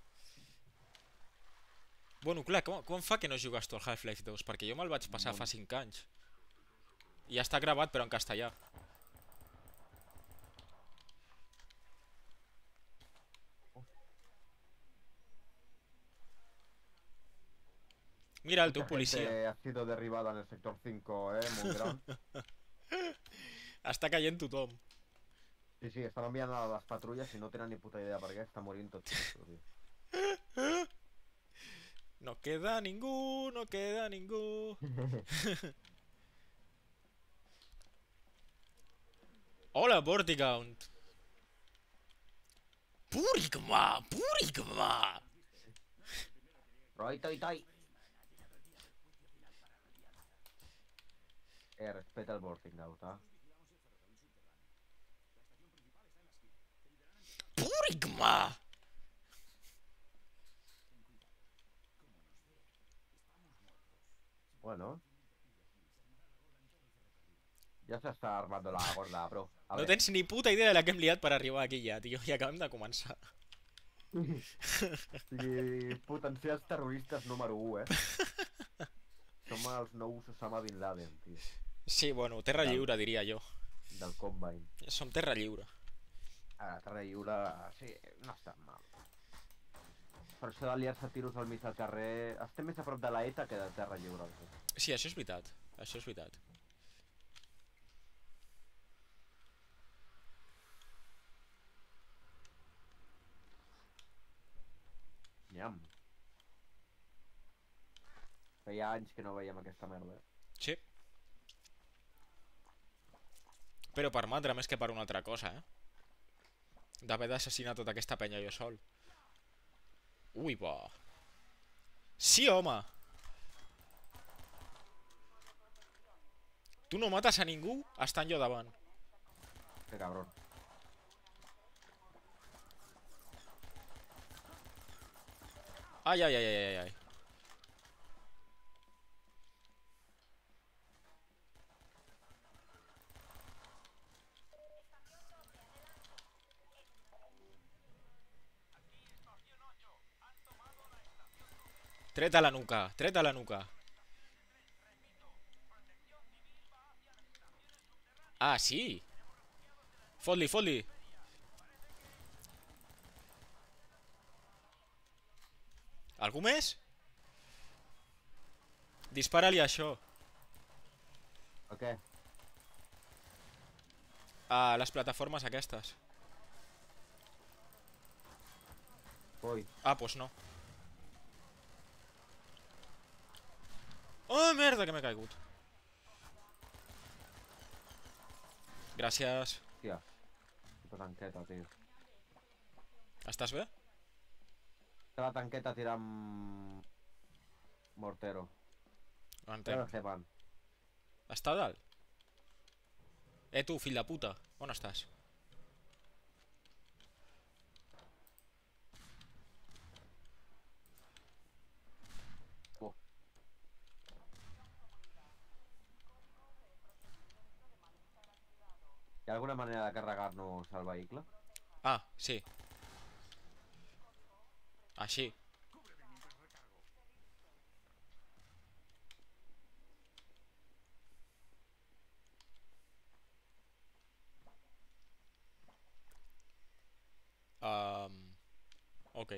Speaker 2: Bueno, clar, com, com fa que no jugues tu al Half-Life dos? Perquè jo me'l vaig passar fa cinc anys. I ja està gravat, però en castellà. Mira, el teu
Speaker 1: Mucha
Speaker 2: policia.
Speaker 1: gente ha sido derribada en el sector cinco, eh, muy gran.
Speaker 2: Està caient tothom.
Speaker 1: Sí, sí, estan enviant a les patrulles i no tenen ni puta idea per què està morint tot. Tio.
Speaker 2: No queda ningú, no queda ningú. Hola, Vortigaunt. Purigma, Purigma.
Speaker 1: Roi, toi, toi. Eh, respeta el boarding out, eh?
Speaker 2: Purigma.
Speaker 1: Bueno. Ja s'està armando la gorda, bro. A
Speaker 2: No
Speaker 1: ver.
Speaker 2: tens ni puta idea de la que hem liat per arribar aquí ja, tio. I acabem de començar.
Speaker 1: O sigui, potencials terroristes número u, eh? Som els nous Osama Bin Laden, tio.
Speaker 2: Sí, bueno, terra lliure, diria jo.
Speaker 1: Del Combine.
Speaker 2: Som terra lliure.
Speaker 1: Ara, terra lliure, sí, no està mal. Per això d'aliar-se tiros al mig del carrer... Estem més a prop de la ETA que de terra lliure.
Speaker 2: Sí, això és veritat. Això és veritat.
Speaker 1: Nyam. Feia anys que no veiem aquesta merda.
Speaker 2: Sí. Però per mandra més que per una altra cosa, eh? D'haver d'assassinar tota aquesta penya jo sol. Ui, bo. Sí, home! Tu no mates a ningú estant jo davant.
Speaker 1: Que cabrón.
Speaker 2: Ai, ai, ai, ai, ai. Tret a la nuca, tret a la nuca. Ah, sí. Fot-li, fot-li. Algú més? Dispara-li això.
Speaker 1: A què?
Speaker 2: A les plataformes aquestes.
Speaker 1: Voy.
Speaker 2: Ah, pues no. Oh, merda, que m'he caigut. Gràcies.
Speaker 1: Hòstia. Puta tanqueta, tio.
Speaker 2: Estàs bé?
Speaker 1: Està la tanqueta tirant... Mortero.
Speaker 2: No
Speaker 1: Però
Speaker 2: entenc.
Speaker 1: se van.
Speaker 2: Està a dalt? Eh, tu, fill de puta. On estàs?
Speaker 1: Oh. Hi ha alguna manera de carregar-nos el vehicle?
Speaker 2: Ah, sí. Així. Um, ok.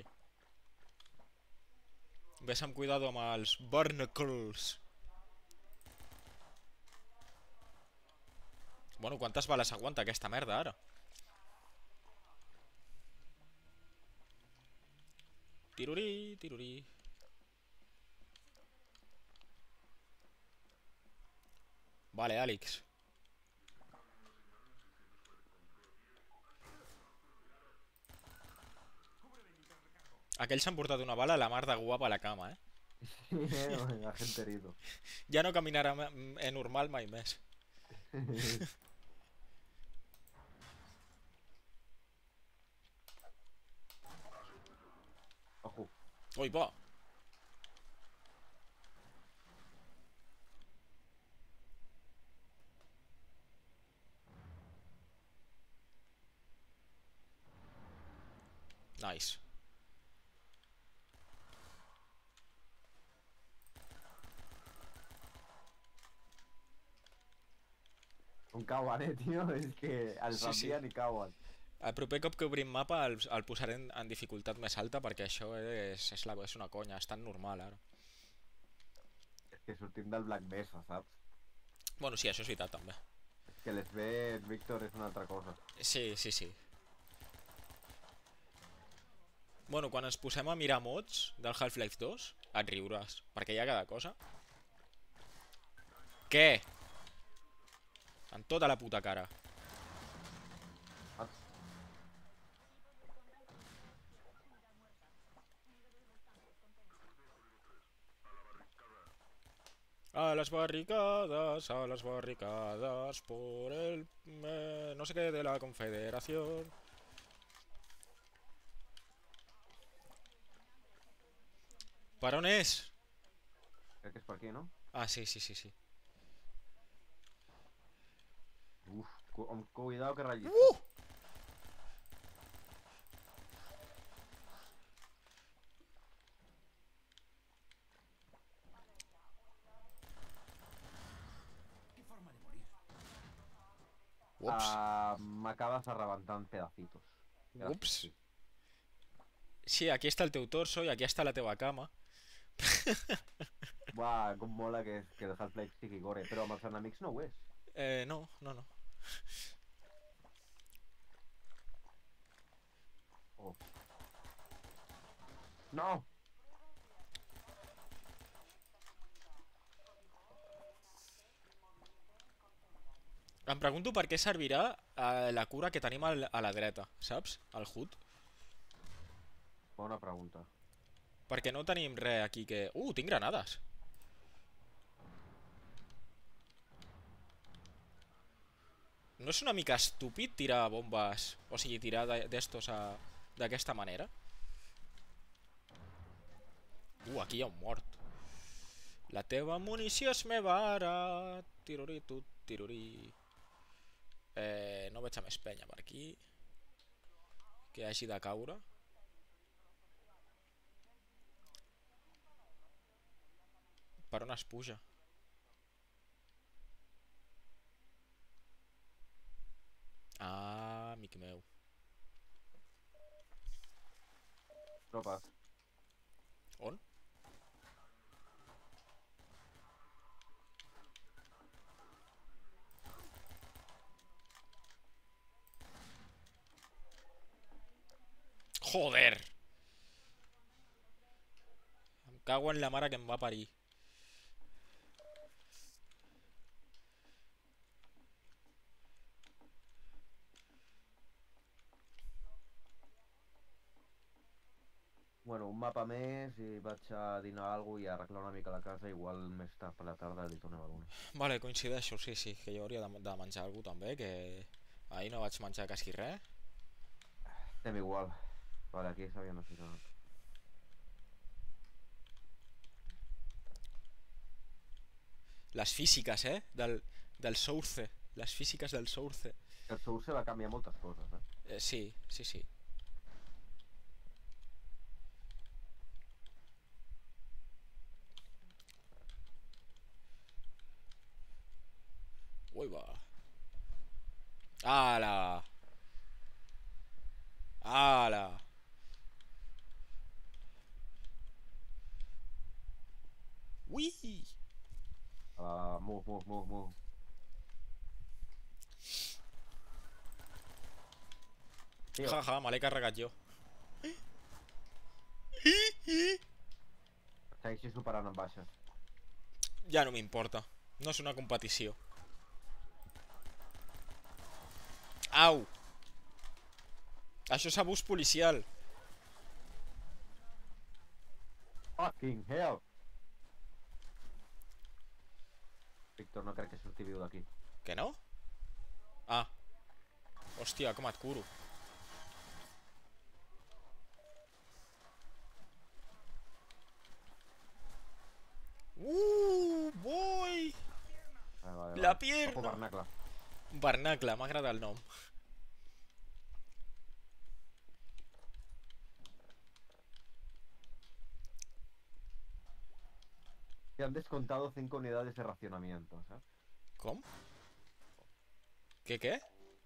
Speaker 2: Ves amb cuidado amb els barnacles. Bueno, quantes bales aguanta aquesta merda ara? Tirurí, tirurí. Vale, Àlex. Aquells s'han portat una bala a la mar de guapa a la cama, eh?
Speaker 1: La gente herido.
Speaker 2: Ja no caminarà eh, normal mai més.
Speaker 1: Ojo.
Speaker 2: Ui, bo. Nice.
Speaker 1: On cauen, eh, tio? És que els
Speaker 2: Sí, sí.
Speaker 1: envien i cauen.
Speaker 2: El proper cop que obrim mapa el, el posaré en, en dificultat més alta perquè això és, és, la, és una conya, és tan normal ara.
Speaker 1: És que sortim del Black Mesa, saps?
Speaker 2: Bueno, sí, això és veritat també.
Speaker 1: És que les ve Víctor és una altra cosa.
Speaker 2: Sí, sí, sí. Bueno, quan ens posem a mirar mods del Half-Life dos, et riuràs, perquè hi ha cada cosa. Què? En tota la puta cara. A las barricadas, a las barricadas, por el... Eh, no sé qué de la Confederación. Per on és?
Speaker 1: Crec que és per aquí, no?
Speaker 2: Ah, sí, sí, sí, sí.
Speaker 1: Uf, cu amb cuidado que ratllis.
Speaker 2: Uh! Ups.
Speaker 1: Uh, M'acabes de rebentar en pedacitos.
Speaker 2: Ups. Sí, aquí està el teu torso i aquí està la teva cama.
Speaker 1: Buah, com mola que, que el Half-Life sigui gore, però amb els enemics no ho és.
Speaker 2: Eh, no, no, no.
Speaker 1: Oh. No!
Speaker 2: Em pregunto per què servirà eh, la cura que tenim al, a la dreta, saps? El H U D.
Speaker 1: Bona pregunta.
Speaker 2: Perquè no tenim res aquí que... Uh, tinc granades. No és una mica estúpid tirar bombes, o sigui, tirar d'estos a... d'aquesta manera? Uh, aquí hi ha un mort. La teva munició és meva ara. Tirurí, tu, tirurí. Eh, no veig a més penya per aquí que hagi de caure. Per on es puja? Ah, amic meu.
Speaker 1: Tropes.
Speaker 2: On? Joder! Cago en la mare que em va parir.
Speaker 1: Bueno, un mapa més i vaig a dinar alguna i a arreglar una mica la casa, igual més tard per la tarda li tornem a l'una.
Speaker 2: Vale, coincideixo, sí, sí, que jo hauria de, de menjar alguna també, que ahir no vaig menjar quasi res.
Speaker 1: Estem igual. Vale, aquí s'havia necessitat.
Speaker 2: Les físiques, eh? Del, del Source. Les físiques del Source.
Speaker 1: El Source va canviar moltes coses, eh?
Speaker 2: Eh, sí, sí, sí. Ui, va. Ala. Ala. Ui.
Speaker 1: Uh, move, move, move, move. Tio,
Speaker 2: Jaja, me l'he carregat jo.
Speaker 1: segueixi superant amb baixes.
Speaker 2: Ja no m'importa. No és una competició. Au. Això és abús policial.
Speaker 1: Fucking hell! Víctor, no crec que surti viu d'aquí.
Speaker 2: Que no? Ah. Hòstia, com et curo. Uh, boy!
Speaker 1: Vale, vale,
Speaker 2: La
Speaker 1: vale.
Speaker 2: pierna.
Speaker 1: Ojo, vernacle.
Speaker 2: Vernacle, m'agrada el nom.
Speaker 1: Te han descontado cinco unidades de racionamiento, ¿sabes?
Speaker 2: Com? Què, què?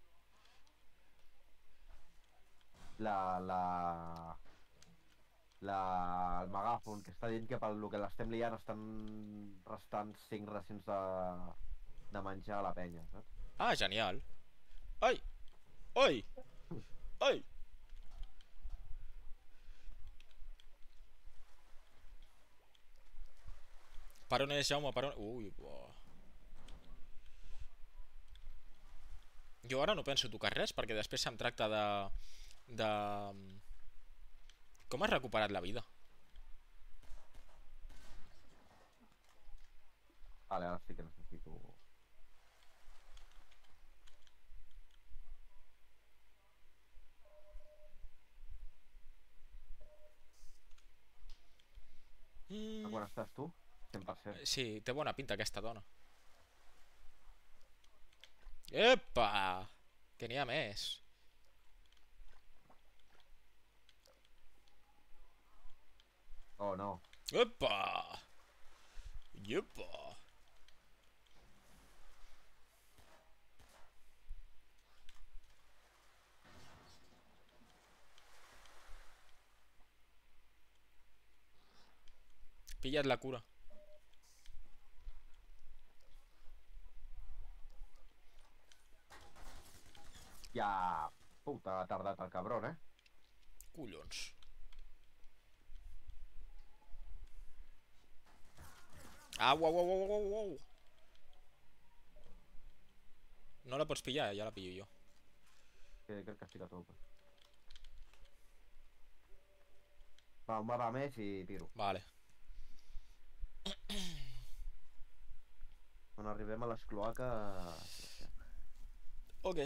Speaker 1: La... la... la... el megàfon que està dient que pel que l'estem liant estan restant cinc racions de... de menjar a la penya, saps?
Speaker 2: Ah, genial. Ai! Ai! Ai! Per on és, Jaume? Per on... Ui, buah. Jo ara no penso tocar res perquè després se'm tracta de... de... Com has recuperat la vida?
Speaker 1: Vale, ara sí que necessito...
Speaker 2: Mm.
Speaker 1: A quan estàs tu? cent per cent.
Speaker 2: Sí, té bona pinta aquesta dona. Epa! Que n'hi ha més.
Speaker 1: Oh, no.
Speaker 2: Epa! Epa! Pilla't la cura.
Speaker 1: Ja... Puta, ha tardat el cabron, eh?
Speaker 2: Collons. Au, au, au, au, au, au. No la pots pillar, ja la pillo jo.
Speaker 1: Que crec que estic a tope. Va, un mapa més i tiro.
Speaker 2: Vale.
Speaker 1: Quan arribem a les cloaques...
Speaker 2: Ok.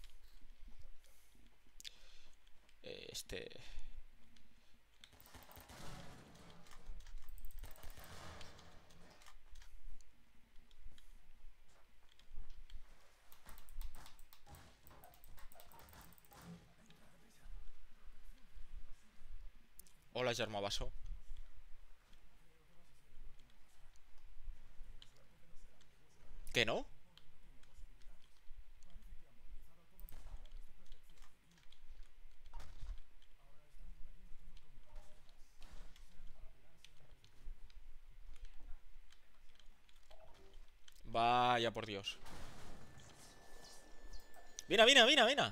Speaker 2: Este... Hola, germà Bassó. ¿Que no? Vaya por Dios. Mira, mira, mira, mira.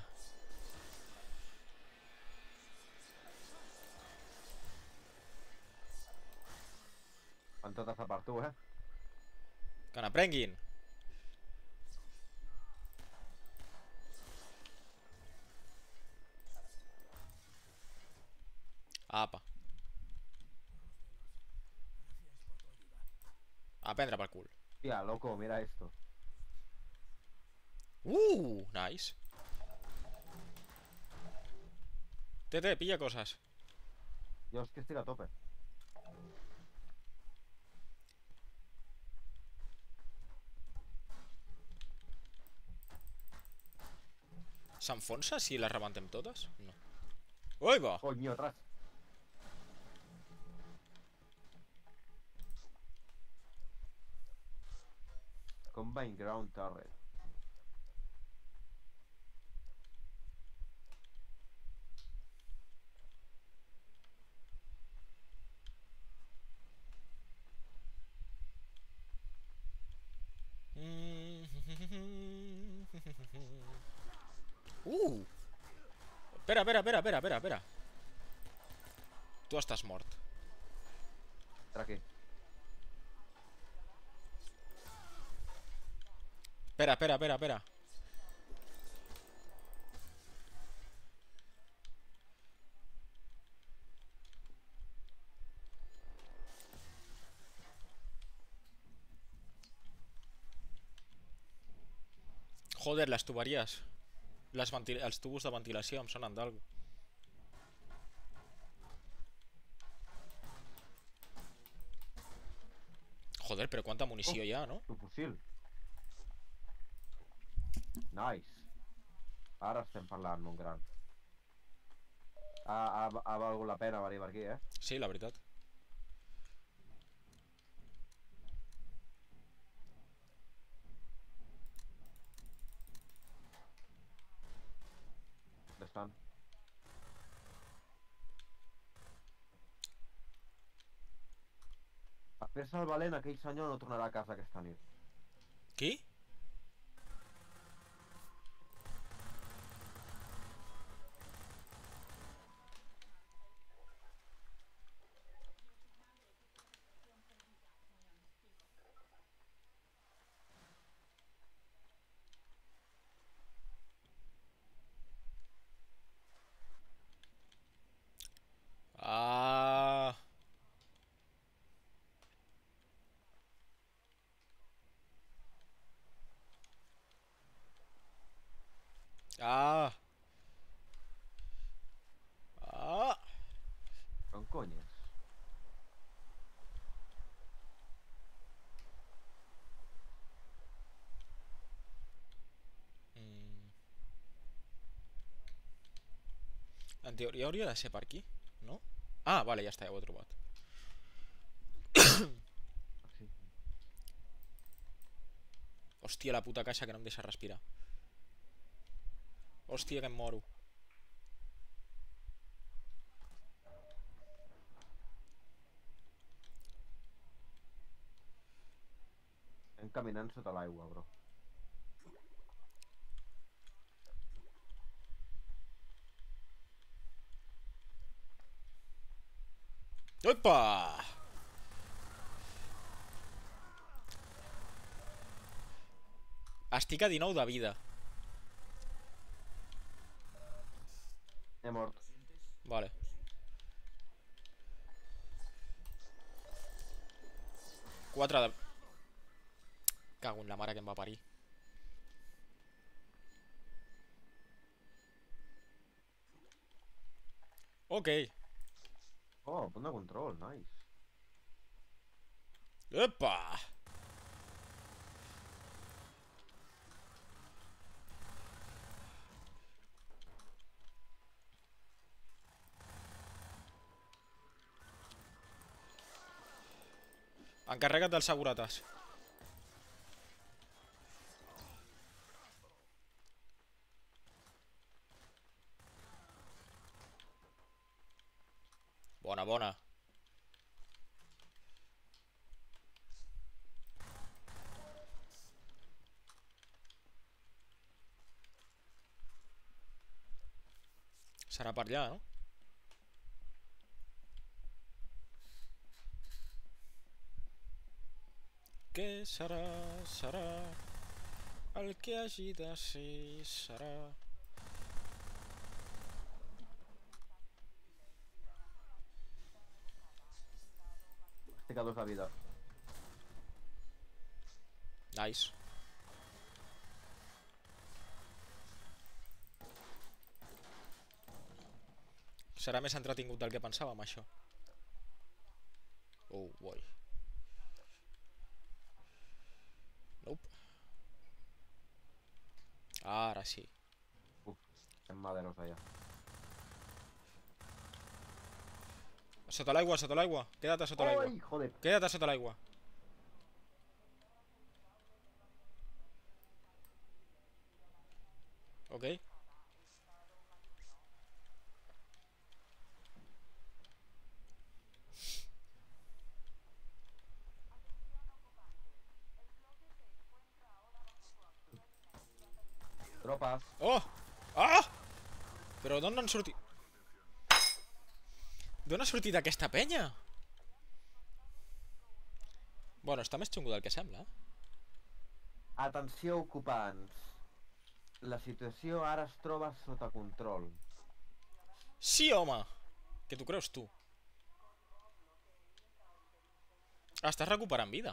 Speaker 1: tot està per tu, eh?
Speaker 2: Que n'aprenguin. Apa. A prendre pel cul.
Speaker 1: Tía, loco, mira esto.
Speaker 2: Uh, nice. Tete, pilla cosas.
Speaker 1: Yo es que estoy a tope.
Speaker 2: S'enfonsa si les rebentem totes? No. Ui, va!
Speaker 1: Coño, atrás. Combine ground turret.
Speaker 2: Uh! Espera, espera, espera, espera, espera, espera. Tu estàs mort.
Speaker 1: ¿Para qué?
Speaker 2: Espera, espera, espera, espera. Joder, les tuberies. Les ventil... Els tubos de ventilació em sonen d'algú. Joder, però quanta munició hi ha, no?
Speaker 1: Tu fusil. Nice. Ara estem parlant, mon gran. Ha, ha, ha valgut la pena venir per aquí, eh?
Speaker 2: Sí, la veritat.
Speaker 1: Estan. A fer-se el valent, aquell senyor no tornarà a casa aquesta nit.
Speaker 2: Qui? Ah... Ah... Ah...
Speaker 1: On conyes?
Speaker 2: Mm. En teoria hauria de ser per aquí, no? Ah, vale, ja està, ja ho he trobat.
Speaker 1: Sí.
Speaker 2: Hòstia, la puta caixa que no em deixa respirar. Hòstia, que em moro.
Speaker 1: Estem caminant sota l'aigua, bro.
Speaker 2: Opa! Estic a dinou de vida.
Speaker 1: He mort.
Speaker 2: Vale. quatre de... Cago en la mare que em va parir. Ok.
Speaker 1: Oh, punt de control, nice.
Speaker 2: Epa! Encarrega't dels segurates. Bona, bona. Serà per allà, no? que serà, serà. El que hagi de ser serà.
Speaker 1: Estic a dos de vida.
Speaker 2: Nice. Serà més entretingut del que pensàvem, això. Oh, boy. Nope. Ara sí.
Speaker 1: Uf, estem maderos allà.
Speaker 2: Sota l'aigua, sota l'aigua. Queda't a sota l'aigua.
Speaker 1: Ai, joder.
Speaker 2: Queda't a sota l'aigua. Ok.
Speaker 1: Tropes.
Speaker 2: Oh! Ah! Però d'on han sortit? D'on ha sortit aquesta penya? Bueno, està més xungo del que sembla, eh?
Speaker 1: Atenció, ocupants. La situació ara es troba sota control.
Speaker 2: Sí, home! Què t'ho creus, tu? Estàs recuperant vida.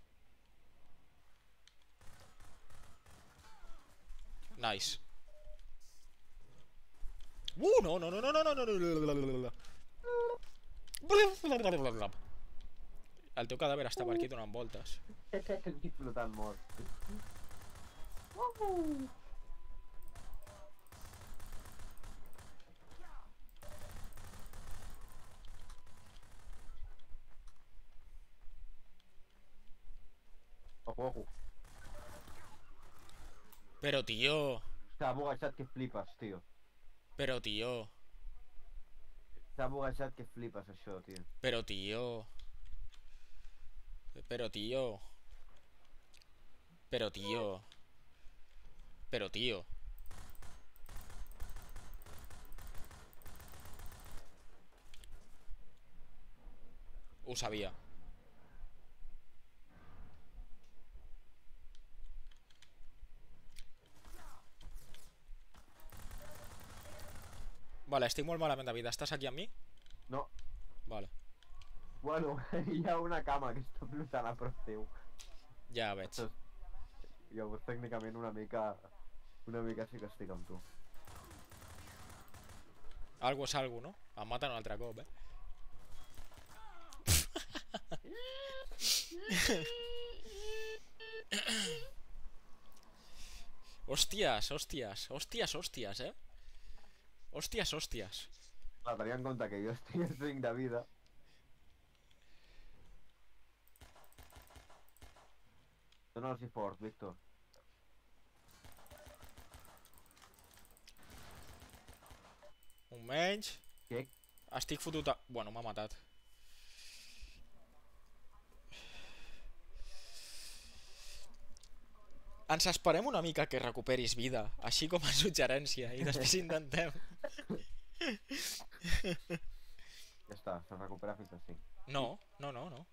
Speaker 2: Nice. Uh, no, no, no, no, no, no, no, no. El teu cadàver està per aquí donant voltes.
Speaker 1: Estic flotant mort. Ojo, ojo.
Speaker 2: Però, tio...
Speaker 1: S'ha buguejat que flipes, tio.
Speaker 2: Però, tio...
Speaker 1: S'ha buguejat que flipes, això, tio.
Speaker 2: Però, tio... Però, tio... Però, tio... Però, tio... Ho sabia. Vale, estic molt malament de vida. Estàs aquí amb mi?
Speaker 1: No.
Speaker 2: Vale.
Speaker 1: Bueno, hi ha una cama que està flotant a prop teu.
Speaker 2: Ja veig.
Speaker 1: Llavors, tècnicament, una mica... Una mica sí que estic amb tu.
Speaker 2: Algo és algo, no? Em maten un altre cop, eh? Hòsties, hòsties, hòsties, hòsties, eh? Hòsties, hòsties.
Speaker 1: Clar, tenia en compte que jo estic a cinc de vida. Dona'ls-hi fort, Víctor.
Speaker 2: Un menys.
Speaker 1: Què?
Speaker 2: Estic fotut a... Bueno, m'ha matat. Ens esperem una mica que recuperis vida, així com a suggerència, i després intentem.
Speaker 1: Ja està, se recupera fins a cinc.
Speaker 2: No, no, no, no.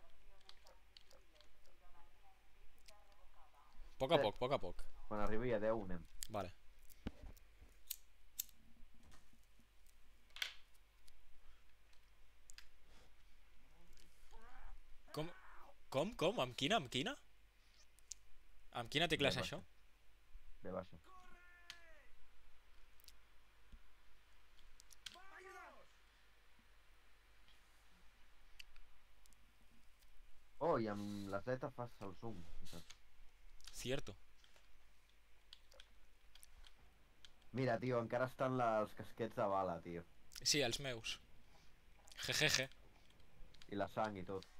Speaker 2: Poc a poc, poc a poc.
Speaker 1: Quan arribi a deu, anem.
Speaker 2: Vale. Com? Com? Com? Amb quina? Amb quina? Amb quina tecla és això?
Speaker 1: Ve baixa. Oh, i amb la Z fas el zoom.
Speaker 2: Cierto.
Speaker 1: Mira, tio, encara estan la, els casquets de bala, tio.
Speaker 2: Sí, els meus. Jejeje.
Speaker 1: I la sang i tot.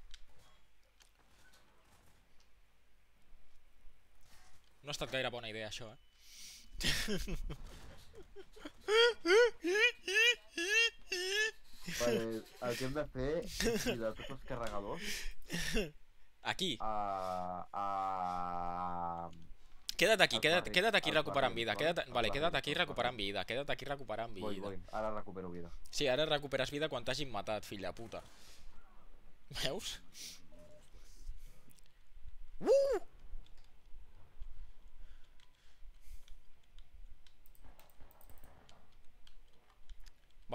Speaker 2: No ha estat gaire bona idea, això, eh?
Speaker 1: Vale, el que hem de fer és cridar tots els carregadors
Speaker 2: Aquí.
Speaker 1: a... a...
Speaker 2: Queda't aquí,
Speaker 1: Al
Speaker 2: queda't,
Speaker 1: barril,
Speaker 2: queda't aquí
Speaker 1: al
Speaker 2: recuperant
Speaker 1: barril,
Speaker 2: vida.
Speaker 1: vale?
Speaker 2: Queda't,
Speaker 1: Al
Speaker 2: vale, queda't
Speaker 1: barril,
Speaker 2: aquí
Speaker 1: al
Speaker 2: recuperant
Speaker 1: barril.
Speaker 2: vida. Queda't aquí recuperant
Speaker 1: Voy,
Speaker 2: vida.
Speaker 1: voy, ara recupero vida.
Speaker 2: Sí, ara recuperes vida quan t'hagin matat, fill de puta. Veus? Uh!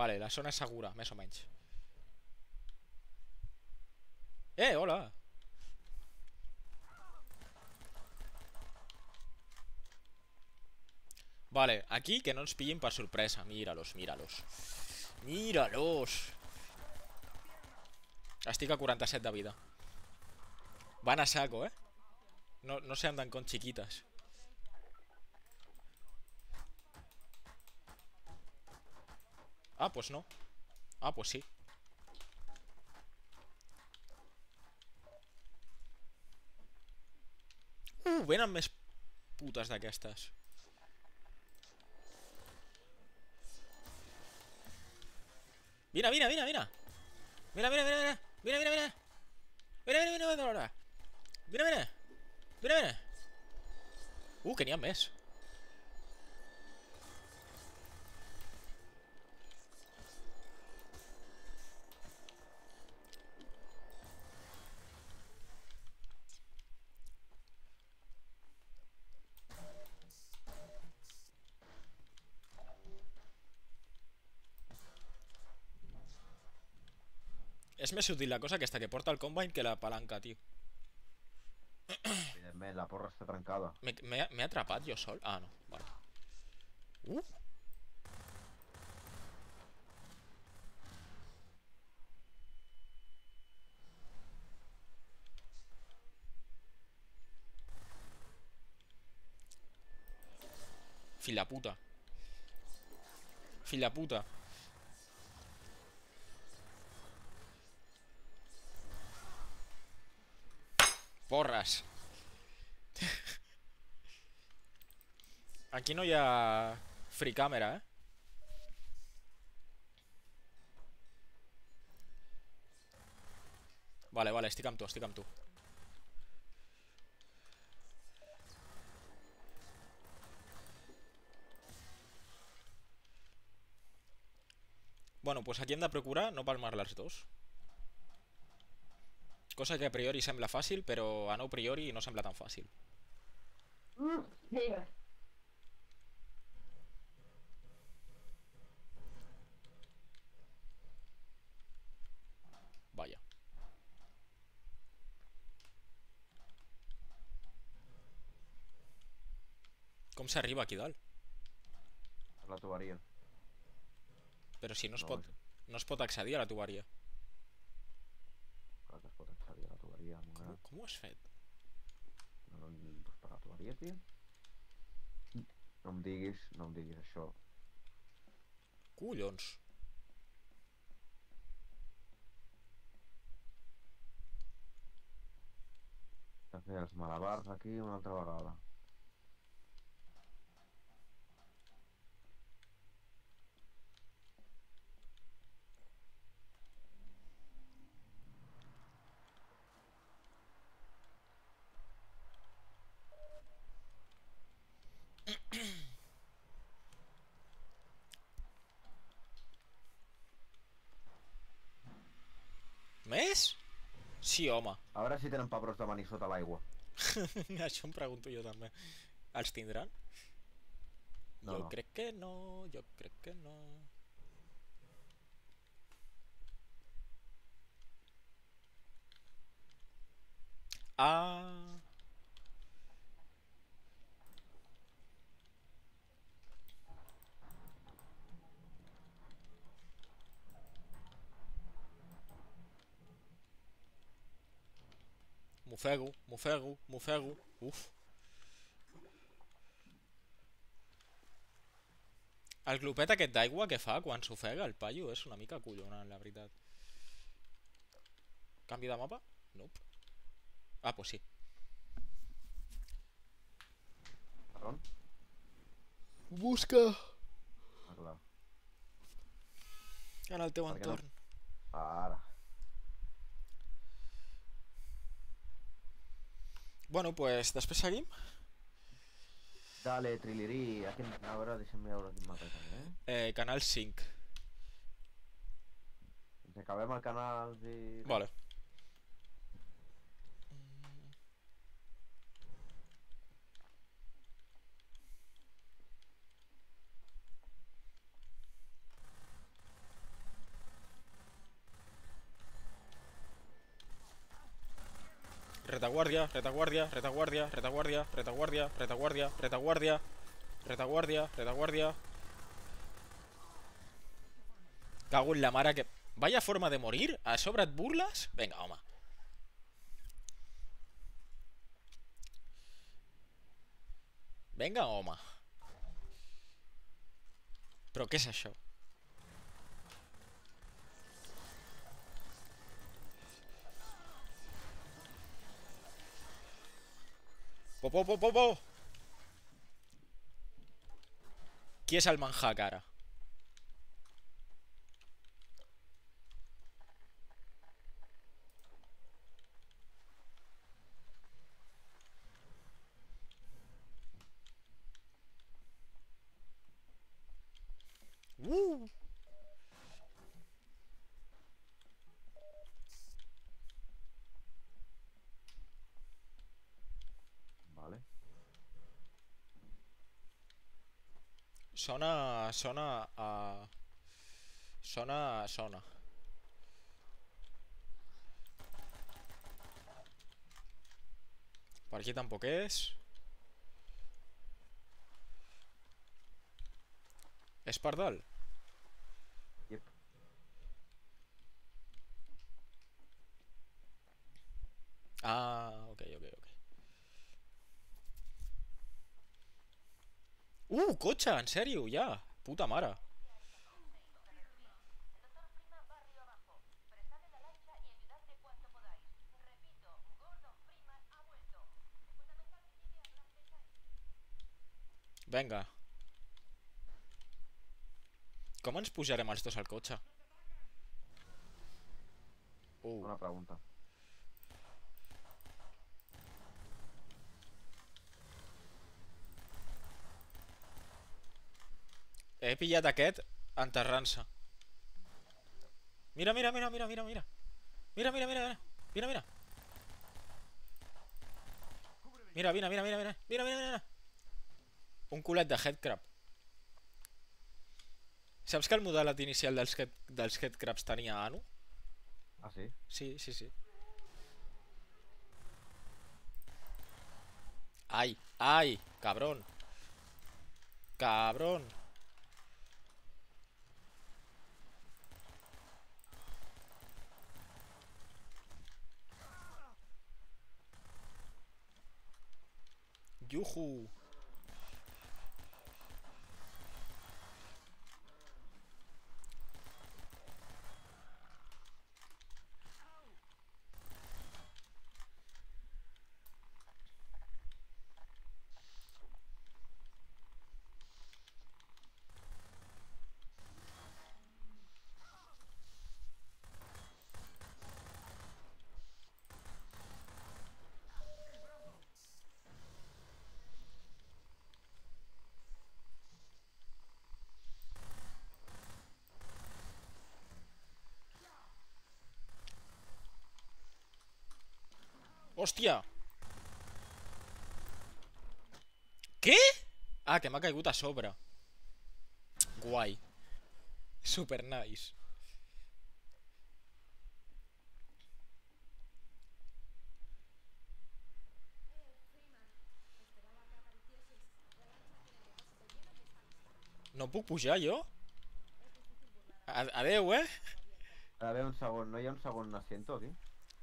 Speaker 2: Vale, la zona és segura, més o menys. Eh, hola. Vale, aquí que no ens pillin per sorpresa. Míralos, míralos. Míralos. Estic a quaranta-set de vida. Van a saco, eh? No, no se andan con chiquitas. Ah, pues no. Ah, pues sí. Uh, venen més putes d'aquestes. Vine, vine, vine, vine. Mira, mira, mira, mira. Mira, mira, mira. Mira, mira, mira, mira, mira. Mira, mira. Mira, mira. Uh, que n'hi ha més. És més útil la cosa aquesta que porta el Combine que la palanca, tio.
Speaker 1: Evidentment, la porra està trencada.
Speaker 2: M'he m'he- m'he atrapat jo sol? Ah, no, vale. Uh. Fill de puta. Fill de puta. Porres. Aquí no hi ha free camera, eh? Vale, vale, estic amb tu, estic amb tu. Bueno, pues aquí hem de procurar no palmar les dos. Cosa que a priori sembla fàcil, però a no priori no sembla tan fàcil. Vaya. Com s'arriba aquí dalt?
Speaker 1: Per la tuberia.
Speaker 2: Però si no es
Speaker 1: No,
Speaker 2: pot, no es pot accedir a la tuberia.
Speaker 1: Clar que es pot accedir a la tuberia.
Speaker 2: Com,
Speaker 1: Com...
Speaker 2: com ho has fet?
Speaker 1: No, no, doncs per la tuberia, tio. No em diguis, no em diguis això.
Speaker 2: Collons.
Speaker 1: Hem de fer els malabars aquí una altra vegada.
Speaker 2: Més? Sí, home.
Speaker 1: A veure si tenen pebrots de venir sota l'aigua.
Speaker 2: Això em pregunto jo també. Els tindran?
Speaker 1: No,
Speaker 2: jo
Speaker 1: no.
Speaker 2: crec que no, jo crec que no. Ah... M'ofego, m'ofego, m'ofego. Uf. El glopet aquest d'aigua que fa quan s'ofega el paio és una mica collonant, la veritat. Canvi de mapa? Nope. Ah, pues sí.
Speaker 1: Per on?
Speaker 2: Busca
Speaker 1: Ah, clar.
Speaker 2: en el teu
Speaker 1: Per què no?
Speaker 2: entorn.
Speaker 1: Ara.
Speaker 2: Bueno, pues després seguim.
Speaker 1: Dale, Trilirí. A, quin... a veure, deixa'm veure quin mapa és, eh?
Speaker 2: Eh, canal cinc.
Speaker 1: Ens acabem el canal i...
Speaker 2: Vale. retaguardia, retaguardia, retaguardia, retaguardia, retaguardia, retaguardia, retaguardia, retaguardia, retaguardia. Cago en la mare que... Vaya forma de morir. A sobre et burles? Vinga, home. Vinga, home. Però què és això? Po, po, po, po, po. Qui és el manjac ara? Uh.
Speaker 1: Vale.
Speaker 2: Sona... Sona a... Sona... Sona. Per aquí tampoc és. És per dalt?
Speaker 1: Yep.
Speaker 2: Ah, ok, ok, ok. Uh, cotxe, en sèrio, ja. Puta mare. Venga. Com ens pujarem els dos al cotxe? Uh.
Speaker 1: Una pregunta.
Speaker 2: He pillat aquest enterrant-se. Mira, mira, mira, mira, mira, mira. Mira, mira, mira, mira. Mira, mira. Mira, mira, mira, mira, mira. Mira, mira, mira. Un culet de headcrab. Saps que el modelat inicial dels, head, dels headcrabs tenia Anu?
Speaker 1: Ah, sí?
Speaker 2: Sí, sí, sí. Ai, ai, cabrón. Cabrón. Yuhu. Hòstia! Què? Ah, que m'ha caigut a sobre. Guai. Super nice. No puc pujar jo? A adeu, eh?
Speaker 1: A veure, un segon. No hi ha un segon asiento aquí?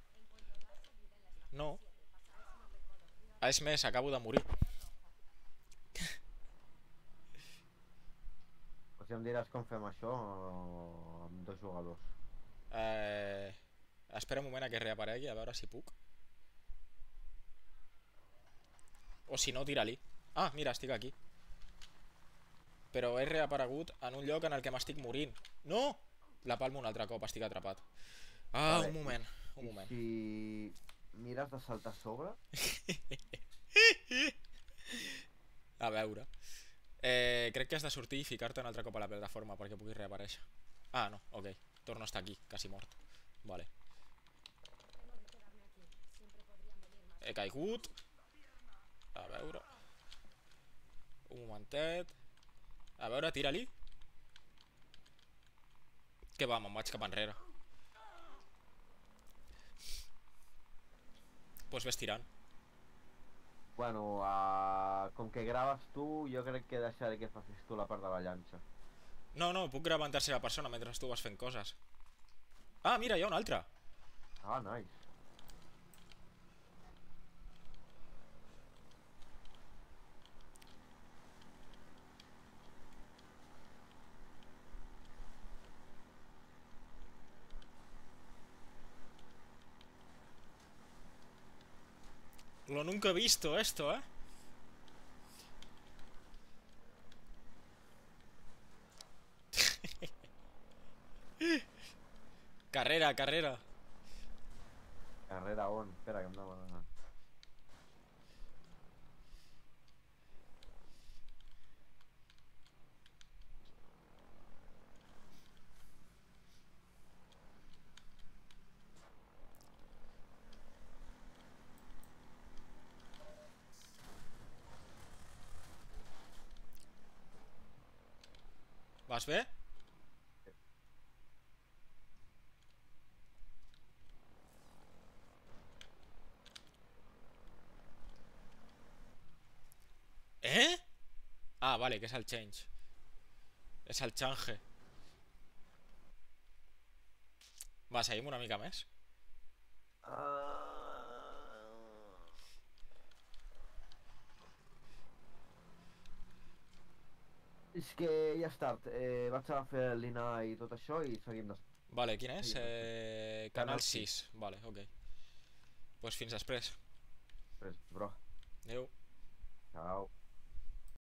Speaker 2: No. Ah, és més, acabo de morir.
Speaker 1: O sigui, em diràs com fem això amb dos jugadors.
Speaker 2: Eh... Espera un moment a que reaparegui, a veure si puc. O si no, tira-li. Ah, mira, estic aquí. Però he reaparegut en un lloc en el que m'estic morint. No! La palmo un altre cop, estic atrapat. Ah,
Speaker 1: Vale,
Speaker 2: un moment, un
Speaker 1: I
Speaker 2: moment.
Speaker 1: si mires de saltar a sobre?
Speaker 2: A veure. Eh, crec que has de sortir i ficar-te un altre cop a la plataforma perquè puguis reaparèixer. Ah, no, ok. Torno a estar aquí, quasi mort. Vale. He caigut. A veure. Un momentet. A veure, tira-li. Què va, me'n vaig cap enrere. Pues ves tirant.
Speaker 1: Bueno, uh, com que graves tu, jo crec que deixaré que facis tu la part de la llanxa.
Speaker 2: No, no, puc gravar en tercera persona mentre tu vas fent coses. Ah, mira, hi ha un altre.
Speaker 1: Ah, nice.
Speaker 2: Lo nunca he visto esto, ¿eh? Carrera, carrera.
Speaker 1: Carrera on. Espera, que em demana.
Speaker 2: Vas bé? ¿Eh? Ah, vale, que és el change. És el change. Va, seguim una mica més.
Speaker 1: És que ja és tard. Eh, vaig a fer l'Ina i tot això i seguim després.
Speaker 2: Vale, quin és?
Speaker 1: Sí,
Speaker 2: Eh,
Speaker 1: Canal
Speaker 2: canal sis. Vale, ok. Pues fins després.
Speaker 1: Després, bro.
Speaker 2: Adéu.
Speaker 1: Ciao.